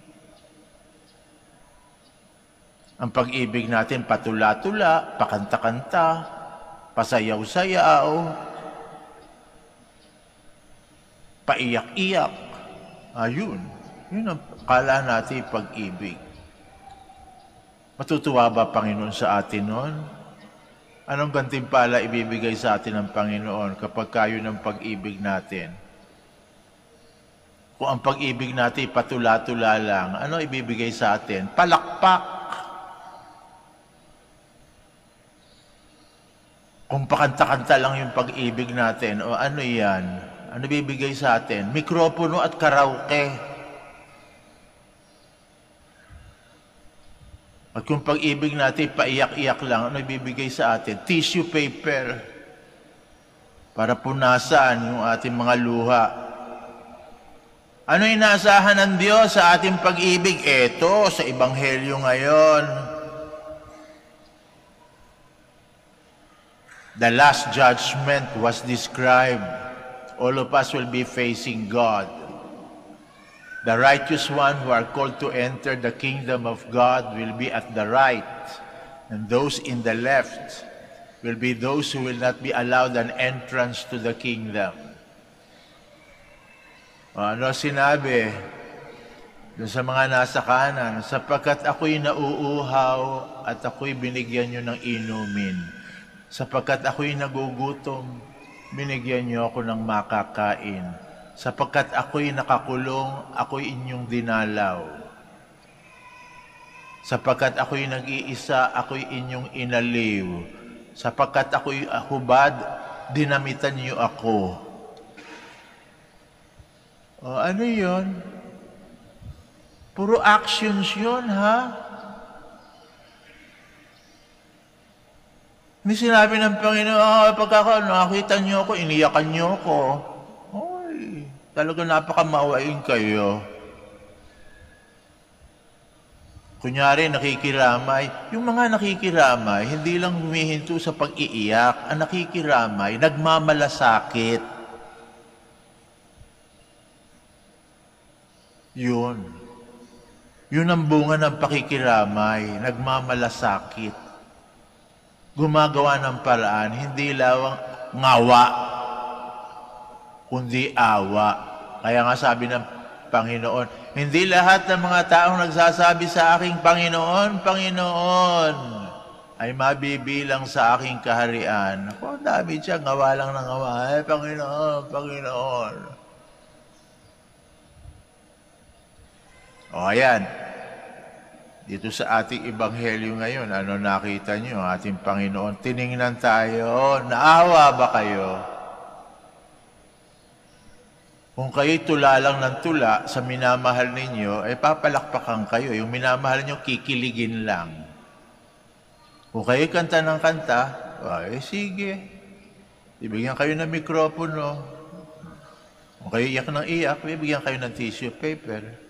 [SPEAKER 3] Ang pag-ibig natin patula-tula, pakanta-kanta, pasayaw-sayaw, paiyak-iyak. Ayun. Yun ang akala natin pag-ibig. Matutuwa ba Panginoon sa atin noon? Anong gantimpala ibibigay sa atin ng Panginoon kapag kayo ng pag-ibig natin? Kung ang pag-ibig natin patula-tula lang, ano ibibigay sa atin? Palakpak! Kung pakanta-kanta lang yung pag-ibig natin, o ano yan? Ano bibigay sa atin? Mikropono at karaoke. At kung pag-ibig natin, paiyak-iyak lang, ano ibibigay sa atin? Tissue paper. Para punasan yung ating mga luha. Ano inaasahan ng Diyos sa ating pag-ibig? Eto, sa Ebanghelyo ngayon. The last judgment was described. All of us will be facing God. The righteous one who are called to enter the kingdom of God will be at the right, and those in the left will be those who will not be allowed an entrance to the kingdom. Ano sinabi doon sa mga nasa kanan? Sapagkat ako'y nauuhaw at ako'y binigyan nyo ng inumin. Sapagkat ako'y nagugutom, binigyan niyo ako ng makakain. Sapagkat ako'y nakakulong, ako'y inyong dinalaw. Sapagkat ako'y nag-iisa, ako'y inyong inaliw. Sapagkat ako'y hubad, dinamitan niyo ako. O ano yon? Puro actions yon, ha? Hindi sinabi ng Panginoon, oh, pagka nakita niyo ako, iniyakan niyo ako. Oy, talaga napakamawain kayo. Kunyari, nakikiramay. Yung mga nakikiramay, hindi lang humihinto sa pag-iiyak. Ang nakikiramay, nagmamalasakit. Yun. Yun ang bunga ng pakikiramay, nagmamalasakit. Gumagawa ng paraan, hindi lawang ngawa, kundi awa. Kaya nga sabi ng Panginoon, hindi lahat ng mga taong nagsasabi sa aking Panginoon, Panginoon, ay mabibilang sa aking kaharian. Ako, dami siya, ngawa lang ng ngawa. Ay, Panginoon, Panginoon. O, ayan. Dito sa ating ebanghelyo ngayon, ano nakita niyo? Ating Panginoon, tiningnan tayo, naawa ba kayo? Kung kayo'y tula lang ng tula sa minamahal ninyo, ay papalakpakan kayo. Yung minamahal niyo, kikiligin lang. Kung kayo'y kanta ng kanta, ay sige. Ibigyan kayo ng mikropono. Kung kayo iyak ng iyak, ibigyan kayo ng tissue paper.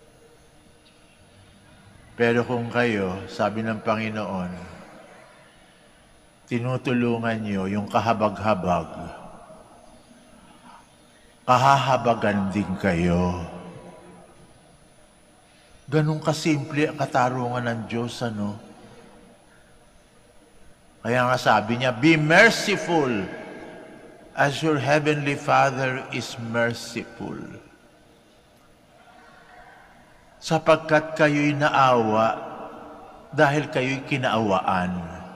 [SPEAKER 3] Pero kung kayo, sabi ng Panginoon, tinutulungan niyo yung kahabag-habag, kahahabagan din kayo. Ganun kasimple ang katarungan ng Diyos, ano? Kaya nga sabi niya, be merciful as your heavenly Father is merciful. Sapagkat kayo'y naawa dahil kayo'y kinaawaan.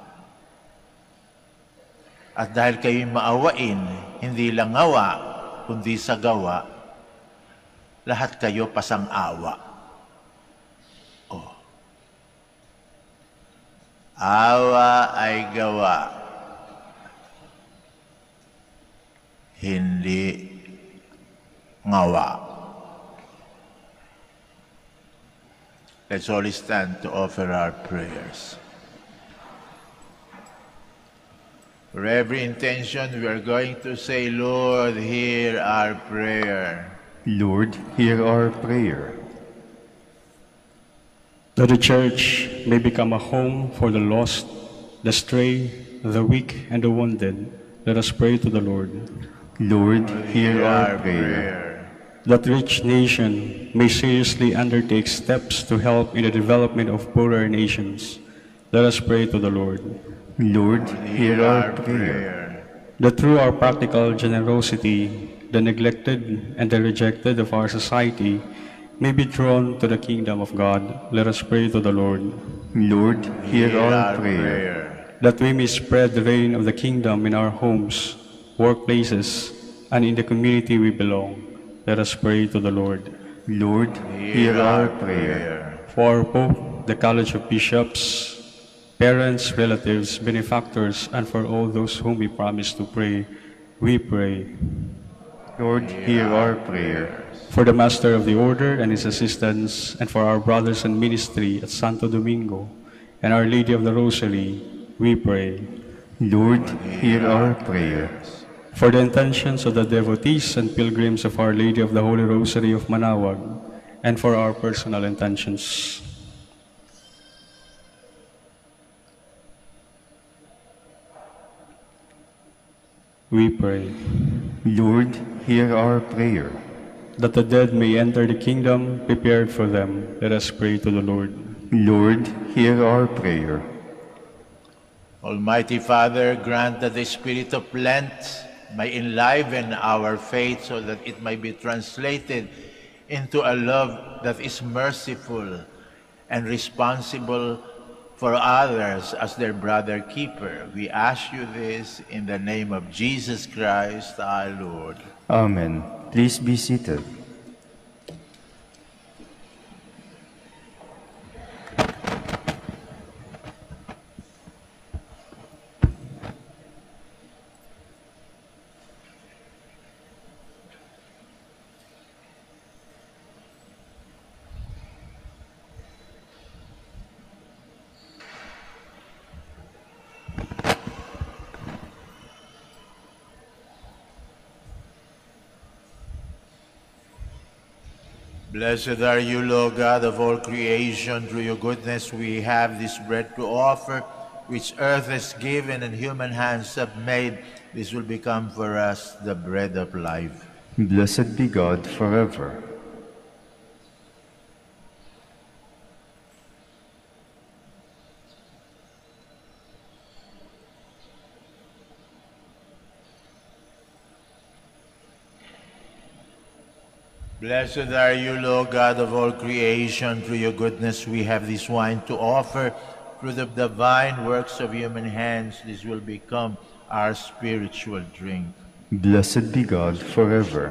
[SPEAKER 3] At dahil kayo'y maawain, hindi lang ngawa, kundi sa gawa, lahat kayo pasang-awa. Oh. Awa ay gawa, hindi ngawa. Let's all stand to offer our prayers. For every intention, we are going to say, Lord, hear our prayer.
[SPEAKER 1] Lord, hear our prayer.
[SPEAKER 4] That the Church may become a home for the lost, the stray, the weak, and the wounded, let us pray to the Lord.
[SPEAKER 1] Lord, hear our prayer.
[SPEAKER 4] That rich nation may seriously undertake steps to help in the development of poorer nations, let us pray to the Lord.
[SPEAKER 1] Lord, hear our prayer.
[SPEAKER 4] That through our practical generosity, the neglected and the rejected of our society may be drawn to the kingdom of God, let us pray to the Lord.
[SPEAKER 1] Lord, hear our prayer.
[SPEAKER 4] That we may spread the reign of the kingdom in our homes, workplaces, and in the community we belong, let us pray to the Lord.
[SPEAKER 1] Lord, hear our prayer.
[SPEAKER 4] For our Pope, the College of Bishops, parents, relatives, benefactors, and for all those whom we promise to pray, we pray.
[SPEAKER 1] Lord, hear our prayer.
[SPEAKER 4] For the Master of the Order and his assistants, and for our brothers in ministry at Santo Domingo, and Our Lady of the Rosary, we pray.
[SPEAKER 1] Lord, hear our prayer.
[SPEAKER 4] For the intentions of the devotees and pilgrims of Our Lady of the Holy Rosary of Manaoag, and for our personal intentions. We pray.
[SPEAKER 1] Lord, hear our prayer.
[SPEAKER 4] That the dead may enter the kingdom prepared for them, let us pray to the Lord.
[SPEAKER 1] Lord, hear our prayer.
[SPEAKER 3] Almighty Father, grant that the Spirit of Lent may enliven our faith so that it may be translated into a love that is merciful and responsible for others as their brother keeper. We ask you this in the name of Jesus Christ, our Lord.
[SPEAKER 1] Amen. Please be seated.
[SPEAKER 3] Blessed are you, Lord God of all creation. Through your goodness we have this bread to offer, which earth has given and human hands have made. This will become for us the bread of life.
[SPEAKER 1] Blessed be God forever.
[SPEAKER 3] Blessed are you, Lord God of all creation. Through your goodness we have this wine to offer. Through the divine works of human hands, this will become our spiritual drink.
[SPEAKER 1] Blessed be God forever.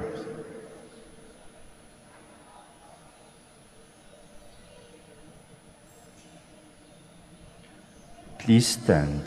[SPEAKER 1] Please stand.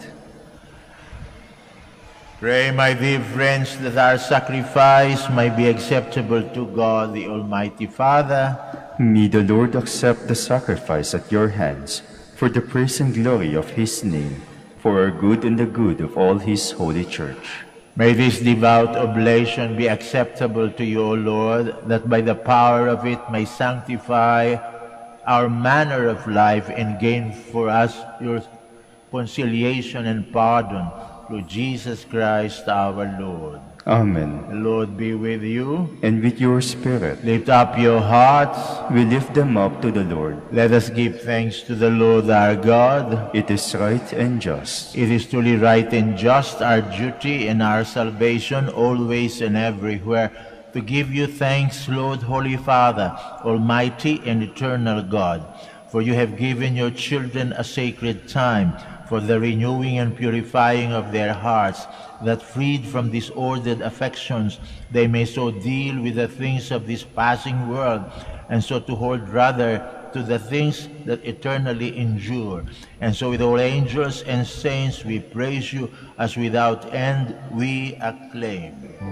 [SPEAKER 3] Pray, my dear friends, that our sacrifice may be acceptable to God, the Almighty Father.
[SPEAKER 1] May the Lord accept the sacrifice at your hands for the praise and glory of his name, for our good and the good of all his holy church.
[SPEAKER 3] May this devout oblation be acceptable to you, O Lord, that by the power of it may sanctify our manner of life and gain for us your conciliation and pardon through Jesus Christ our Lord.
[SPEAKER 1] Amen.
[SPEAKER 3] The Lord be with you.
[SPEAKER 1] And with your spirit.
[SPEAKER 3] Lift up your hearts.
[SPEAKER 1] We lift them up to the Lord.
[SPEAKER 3] Let us give thanks to the Lord our God.
[SPEAKER 1] It is right and just.
[SPEAKER 3] It is truly right and just, our duty and our salvation, always and everywhere, to give you thanks, Lord, Holy Father, Almighty and eternal God, for you have given your children a sacred time for the renewing and purifying of their hearts, that freed from disordered affections, they may so deal with the things of this passing world, and so to hold rather to the things that eternally endure. And so with all angels and saints we praise you, as without end we acclaim.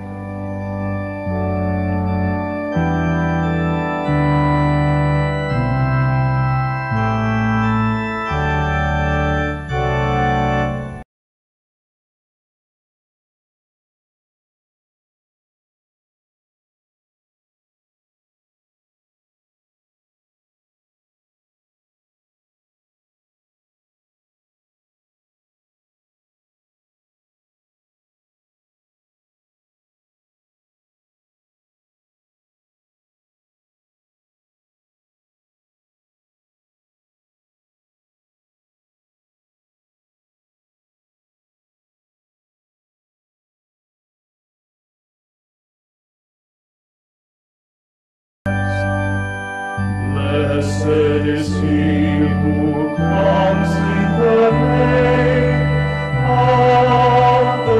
[SPEAKER 5] Blessed is he who comes in the name of the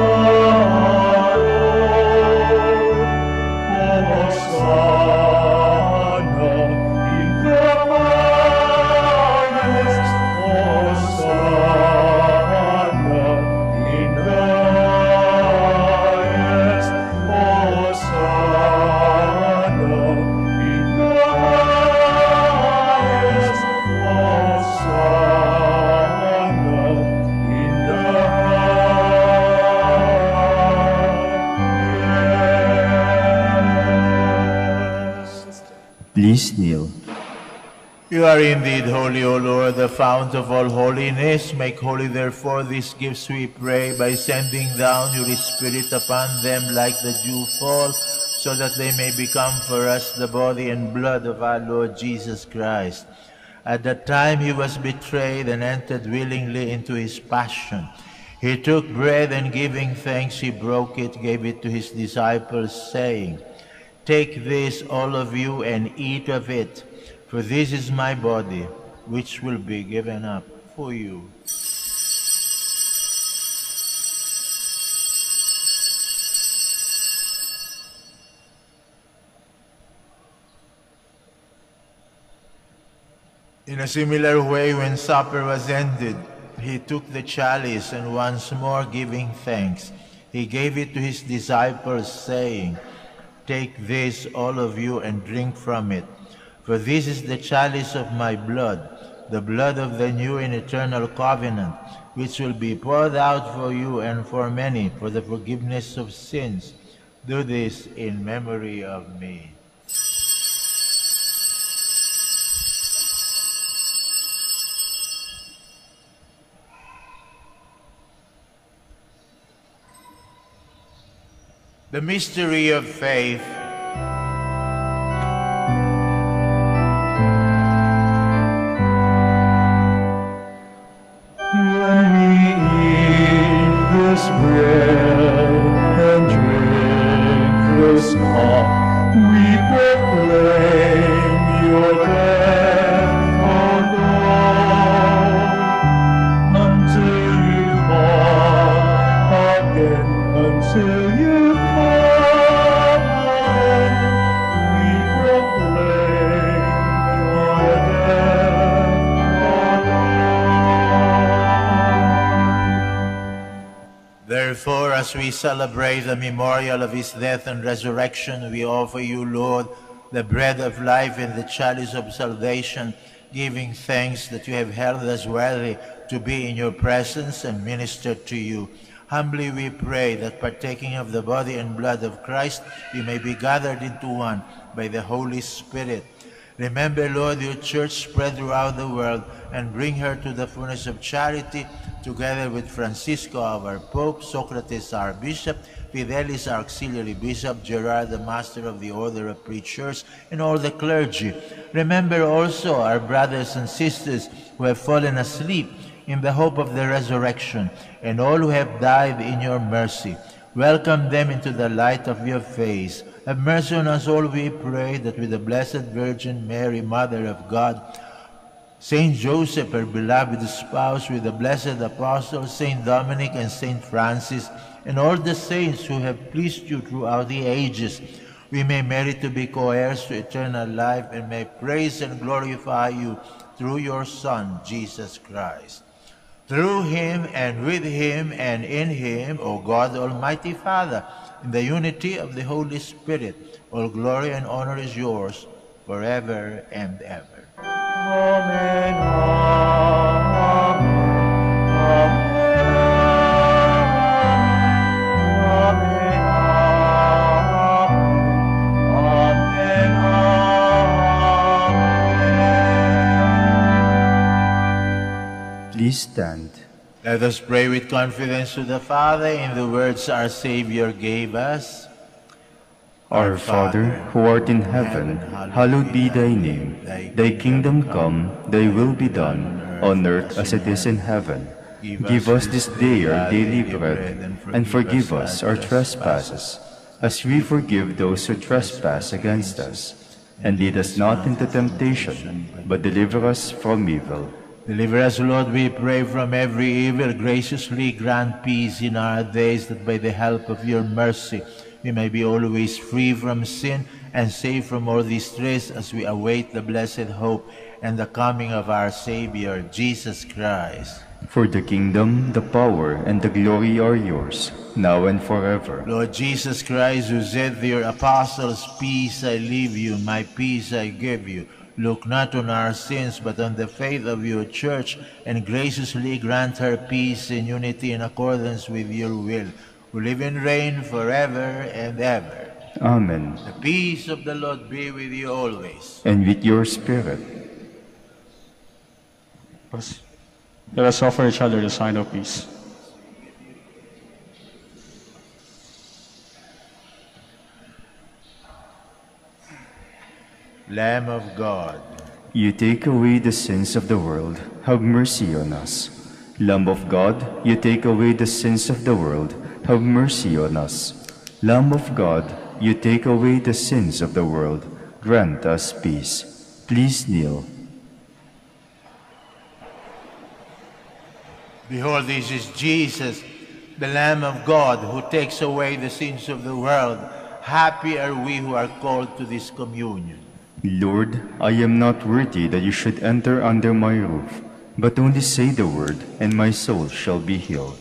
[SPEAKER 5] Lord. Hosanna in the highest. Hosanna in the highest. Hosanna in the highest. Hosanna in the highest.
[SPEAKER 1] Please kneel.
[SPEAKER 3] You are indeed holy, O Lord, the fount of all holiness. Make holy, therefore, these gifts, we pray, by sending down your Spirit upon them like the dew fall, so that they may become for us the body and blood of our Lord Jesus Christ. At that time he was betrayed and entered willingly into his passion. He took bread and giving thanks, he broke it, gave it to his disciples, saying, "Take this, all of you, and eat of it, for this is my body, which will be given up for you." In a similar way, when supper was ended, he took the chalice, and once more giving thanks, he gave it to his disciples, saying, "Take this, all of you, and drink from it, for this is the chalice of my blood, the blood of the new and eternal covenant, which will be poured out for you and for many for the forgiveness of sins. Do this in memory of me." The mystery of faith.
[SPEAKER 5] When we eat this bread and drink this cup, we proclaim your death, O Lord, until you come again, until you
[SPEAKER 3] Therefore, as we celebrate the memorial of his death and resurrection, we offer you, Lord, the bread of life and the chalice of salvation, giving thanks that you have held us worthy to be in your presence and minister to you. Humbly we pray that, partaking of the body and blood of Christ, we may be gathered into one by the Holy Spirit. Remember, Lord, your church spread throughout the world, and bring her to the fullness of charity, together with Francisco, our Pope, Socrates, our Bishop, Fidelis, our Auxiliary Bishop, Gerard, the Master of the Order of Preachers, and all the clergy. Remember also our brothers and sisters who have fallen asleep in the hope of the resurrection, and all who have died in your mercy. Welcome them into the light of your face. Have mercy on us all, we pray, that with the Blessed Virgin Mary, Mother of God, Saint Joseph, her beloved spouse, with the blessed apostles, Saint Dominic and Saint Francis, and all the saints who have pleased you throughout the ages, we may merit to be co-heirs to eternal life, and may praise and glorify you through your Son, Jesus Christ. Through him, and with him, and in him, O God, Almighty Father, in the unity of the Holy Spirit, all glory and honor is yours forever and ever.
[SPEAKER 5] Amen. Amen. Amen. Amen. Amen.
[SPEAKER 1] Please stand.
[SPEAKER 3] Let us pray with confidence to the Father in the words our Savior gave us.
[SPEAKER 1] Our Father, who art in heaven, hallowed be thy name. Thy kingdom come, thy will be done, on earth as it is in heaven. Give us this day our daily bread, and forgive us our trespasses, as we forgive those who trespass against us. And lead us not into temptation, but deliver us from evil.
[SPEAKER 3] Deliver us, Lord, we pray, from every evil. Graciously grant peace in our days, that by the help of your mercy we may be always free from sin and safe from all distress, as we await the blessed hope and the coming of our Savior, Jesus Christ.
[SPEAKER 1] For the kingdom, the power, and the glory are yours, now and forever.
[SPEAKER 3] Lord Jesus Christ, who said to your apostles, "Peace I leave you, my peace I give you," look not on our sins, but on the faith of your church, and graciously grant her peace and unity in accordance with your will, who live and reign forever and ever.
[SPEAKER 1] Amen.
[SPEAKER 3] The peace of the Lord be with you always.
[SPEAKER 1] And with your spirit.
[SPEAKER 4] Let us offer each other the sign of peace.
[SPEAKER 3] Lamb of God,
[SPEAKER 1] you take away the sins of the world, have mercy on us. Lamb of God, you take away the sins of the world, have mercy on us. Lamb of God, you take away the sins of the world, grant us peace. Please kneel.
[SPEAKER 3] behold, this is Jesus, the Lamb of God, who takes away the sins of the world. Happy are we who are called to this communion.
[SPEAKER 1] Lord, I am not worthy that you should enter under my roof, but only say the word, and my soul shall be healed.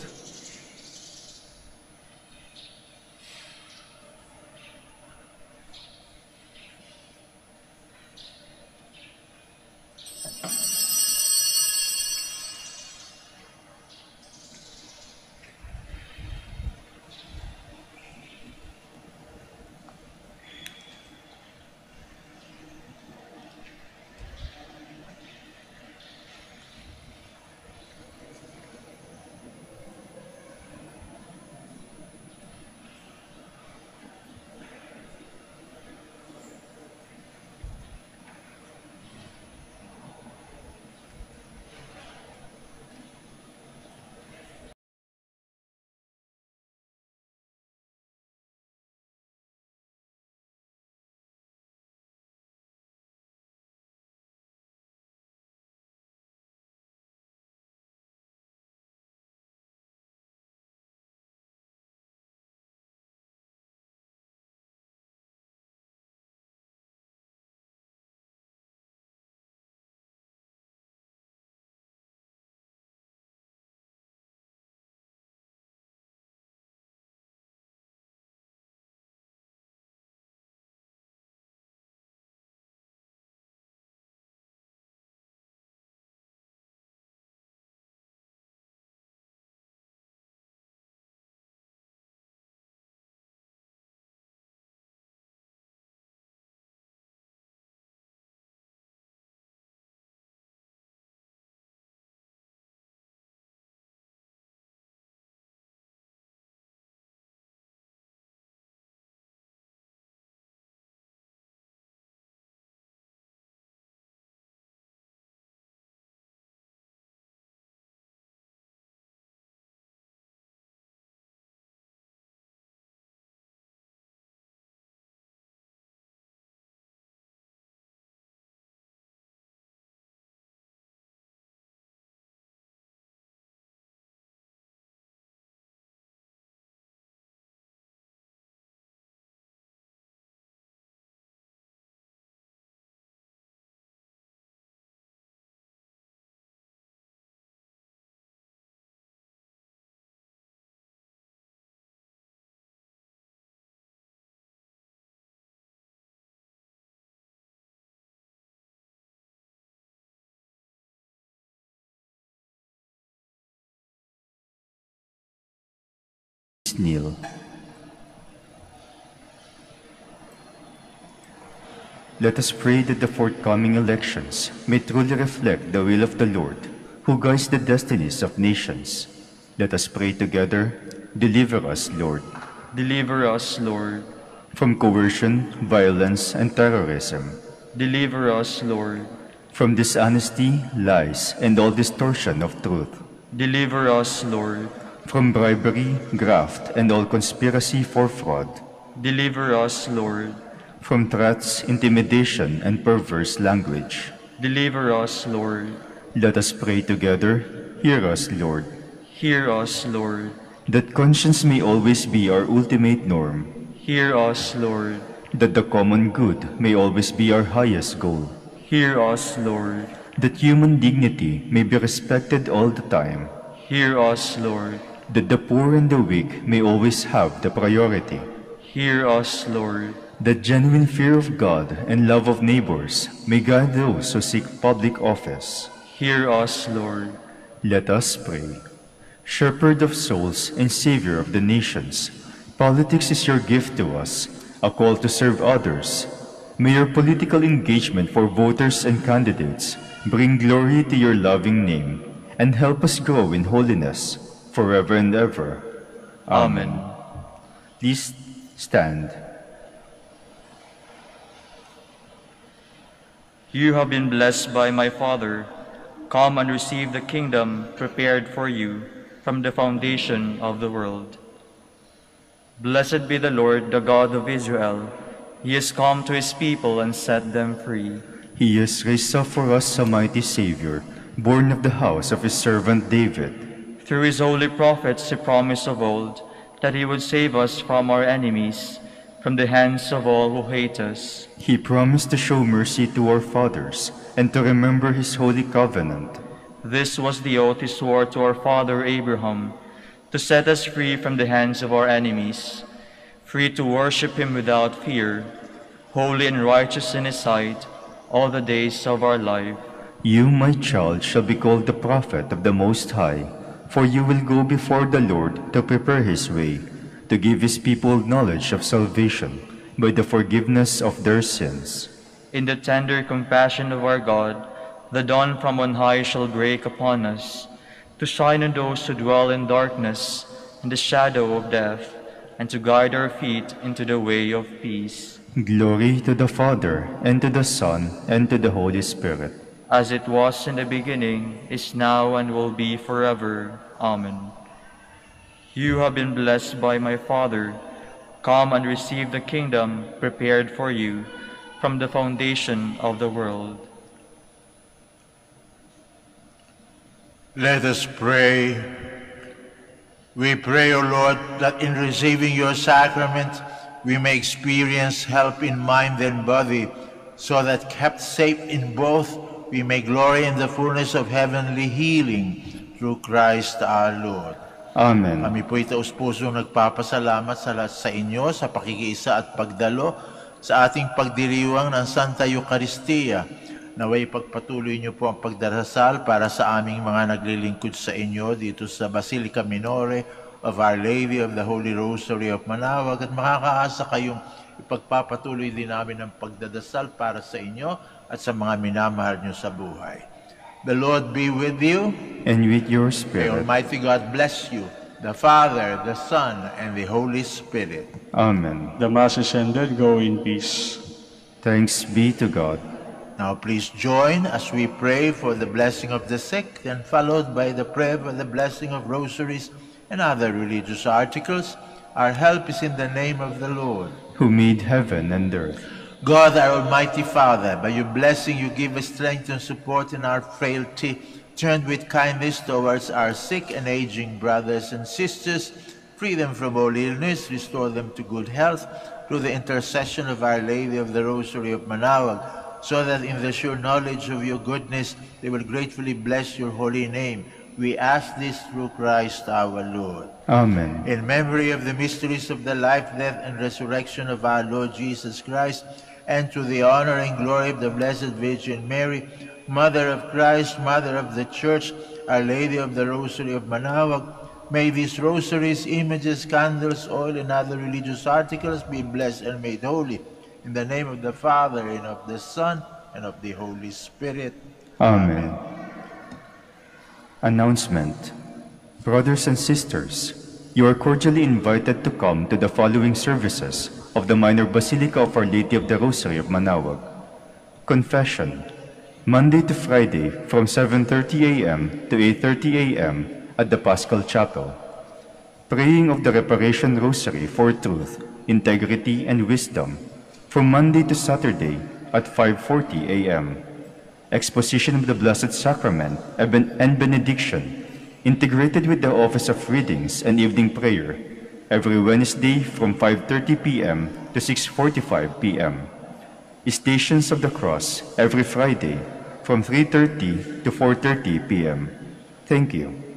[SPEAKER 1] Kneel. Let us pray that the forthcoming elections may truly reflect the will of the Lord, who guides the destinies of nations. Let us pray together. Deliver us, Lord.
[SPEAKER 2] Deliver us, Lord.
[SPEAKER 1] From coercion, violence, and terrorism.
[SPEAKER 2] Deliver us, Lord.
[SPEAKER 1] From dishonesty, lies, and all distortion of truth.
[SPEAKER 2] Deliver us, Lord.
[SPEAKER 1] From bribery, graft, and all conspiracy for fraud.
[SPEAKER 2] Deliver us, Lord.
[SPEAKER 1] From threats, intimidation, and perverse language.
[SPEAKER 2] Deliver us, Lord.
[SPEAKER 1] Let us pray together. Hear us, Lord.
[SPEAKER 2] Hear us, Lord.
[SPEAKER 1] That conscience may always be our ultimate norm.
[SPEAKER 2] Hear us, Lord.
[SPEAKER 1] That the common good may always be our highest goal.
[SPEAKER 2] Hear us, Lord.
[SPEAKER 1] That human dignity may be respected all the time.
[SPEAKER 2] Hear us, Lord.
[SPEAKER 1] That the poor and the weak may always have the priority.
[SPEAKER 2] Hear us, Lord.
[SPEAKER 1] That genuine fear of God and love of neighbors may guide those who seek public office.
[SPEAKER 2] Hear us, Lord.
[SPEAKER 1] Let us pray. Shepherd of souls and Savior of the nations, politics is your gift to us, a call to serve others. May your political engagement for voters and candidates bring glory to your loving name and help us grow in holiness forever and ever. Amen. Please stand.
[SPEAKER 2] You have been blessed by my Father. Come and receive the kingdom prepared for you from the foundation of the world. Blessed be the Lord, the God of Israel. He has come to his people and set them free.
[SPEAKER 1] He has raised up for us a mighty Savior, born of the house of his servant David.
[SPEAKER 2] Through his holy prophets he promised of old that he would save us from our enemies, from the hands of all who hate us.
[SPEAKER 1] He promised to show mercy to our fathers and to remember his holy covenant.
[SPEAKER 2] This was the oath he swore to our father Abraham, to set us free from the hands of our enemies, free to worship him without fear, holy and righteous in his sight all the days of our life.
[SPEAKER 1] You, my child, shall be called the prophet of the Most High, for you will go before the Lord to prepare his way, to give his people knowledge of salvation by the forgiveness of their sins.
[SPEAKER 2] In the tender compassion of our God, the dawn from on high shall break upon us, to shine on those who dwell in darkness and the shadow of death, and to guide our feet into the way of peace.
[SPEAKER 1] Glory to the Father, and to the Son, and to the Holy Spirit.
[SPEAKER 2] As it was in the beginning, is now, and will be forever. Amen. You have been blessed by my Father. Come and receive the kingdom prepared for you from the foundation of the world.
[SPEAKER 3] Let us pray. We pray, O Lord, that in receiving your sacrament, we may experience help in mind and body, so that kept safe in both, we may glory in the fullness of heavenly healing through Christ our Lord.
[SPEAKER 1] Amen.
[SPEAKER 3] Kami po'y taus-pusong nagpapasalamat sa, sa inyo sa pakikiisa at pagdalo sa ating pagdiriwang ng Santa Eucharistia. Naway pagpatuloy niyo po ang pagdarasal para sa aming mga naglilingkod sa inyo dito sa Basilica Minore of Our Lady of the Holy Rosary of Manaoag, at makakaasa kayong ipagpapatuloy din namin ang pagdadasal para sa inyo at sa mga minamahal niyo sa buhay. The Lord be with you.
[SPEAKER 1] And with your
[SPEAKER 3] May
[SPEAKER 1] spirit.
[SPEAKER 3] Almighty God bless you, the Father, the Son, and the Holy Spirit.
[SPEAKER 1] Amen.
[SPEAKER 4] The Mass is ended. Go in peace.
[SPEAKER 1] Thanks be to God.
[SPEAKER 3] Now please join as we pray for the blessing of the sick, then followed by the prayer for the blessing of rosaries and other religious articles. Our help is in the name of the Lord,
[SPEAKER 1] Who made heaven and earth.
[SPEAKER 3] God, our Almighty Father, by your blessing you give us strength and support in our frailty. Turn with kindness towards our sick and aging brothers and sisters. Free them from all illness, restore them to good health, through the intercession of Our Lady of the Rosary of Manaoag, so that in the sure knowledge of your goodness they will gratefully bless your holy name. We ask this through Christ our Lord.
[SPEAKER 1] Amen.
[SPEAKER 3] In memory of the mysteries of the life, death, and resurrection of our Lord Jesus Christ, and to the honor and glory of the Blessed Virgin Mary, Mother of Christ, Mother of the Church, Our Lady of the Rosary of Manaoag, may these rosaries, images, candles, oil, and other religious articles be blessed and made holy. In the name of the Father, and of the Son, and of the Holy Spirit.
[SPEAKER 1] Amen. Announcement. Brothers and sisters, you are cordially invited to come to the following services of the Minor Basilica of Our Lady of the Rosary of Manaoag. Confession. Monday to Friday from seven thirty a m to eight thirty a m at the Paschal Chapel. Praying of the Reparation Rosary for Truth, Integrity, and Wisdom from Monday to Saturday at five forty a m Exposition of the Blessed Sacrament and Benediction, integrated with the Office of Readings and Evening Prayer, every Wednesday from five thirty p m to six forty-five p m Stations of the Cross every Friday from three thirty to four thirty p m Thank you.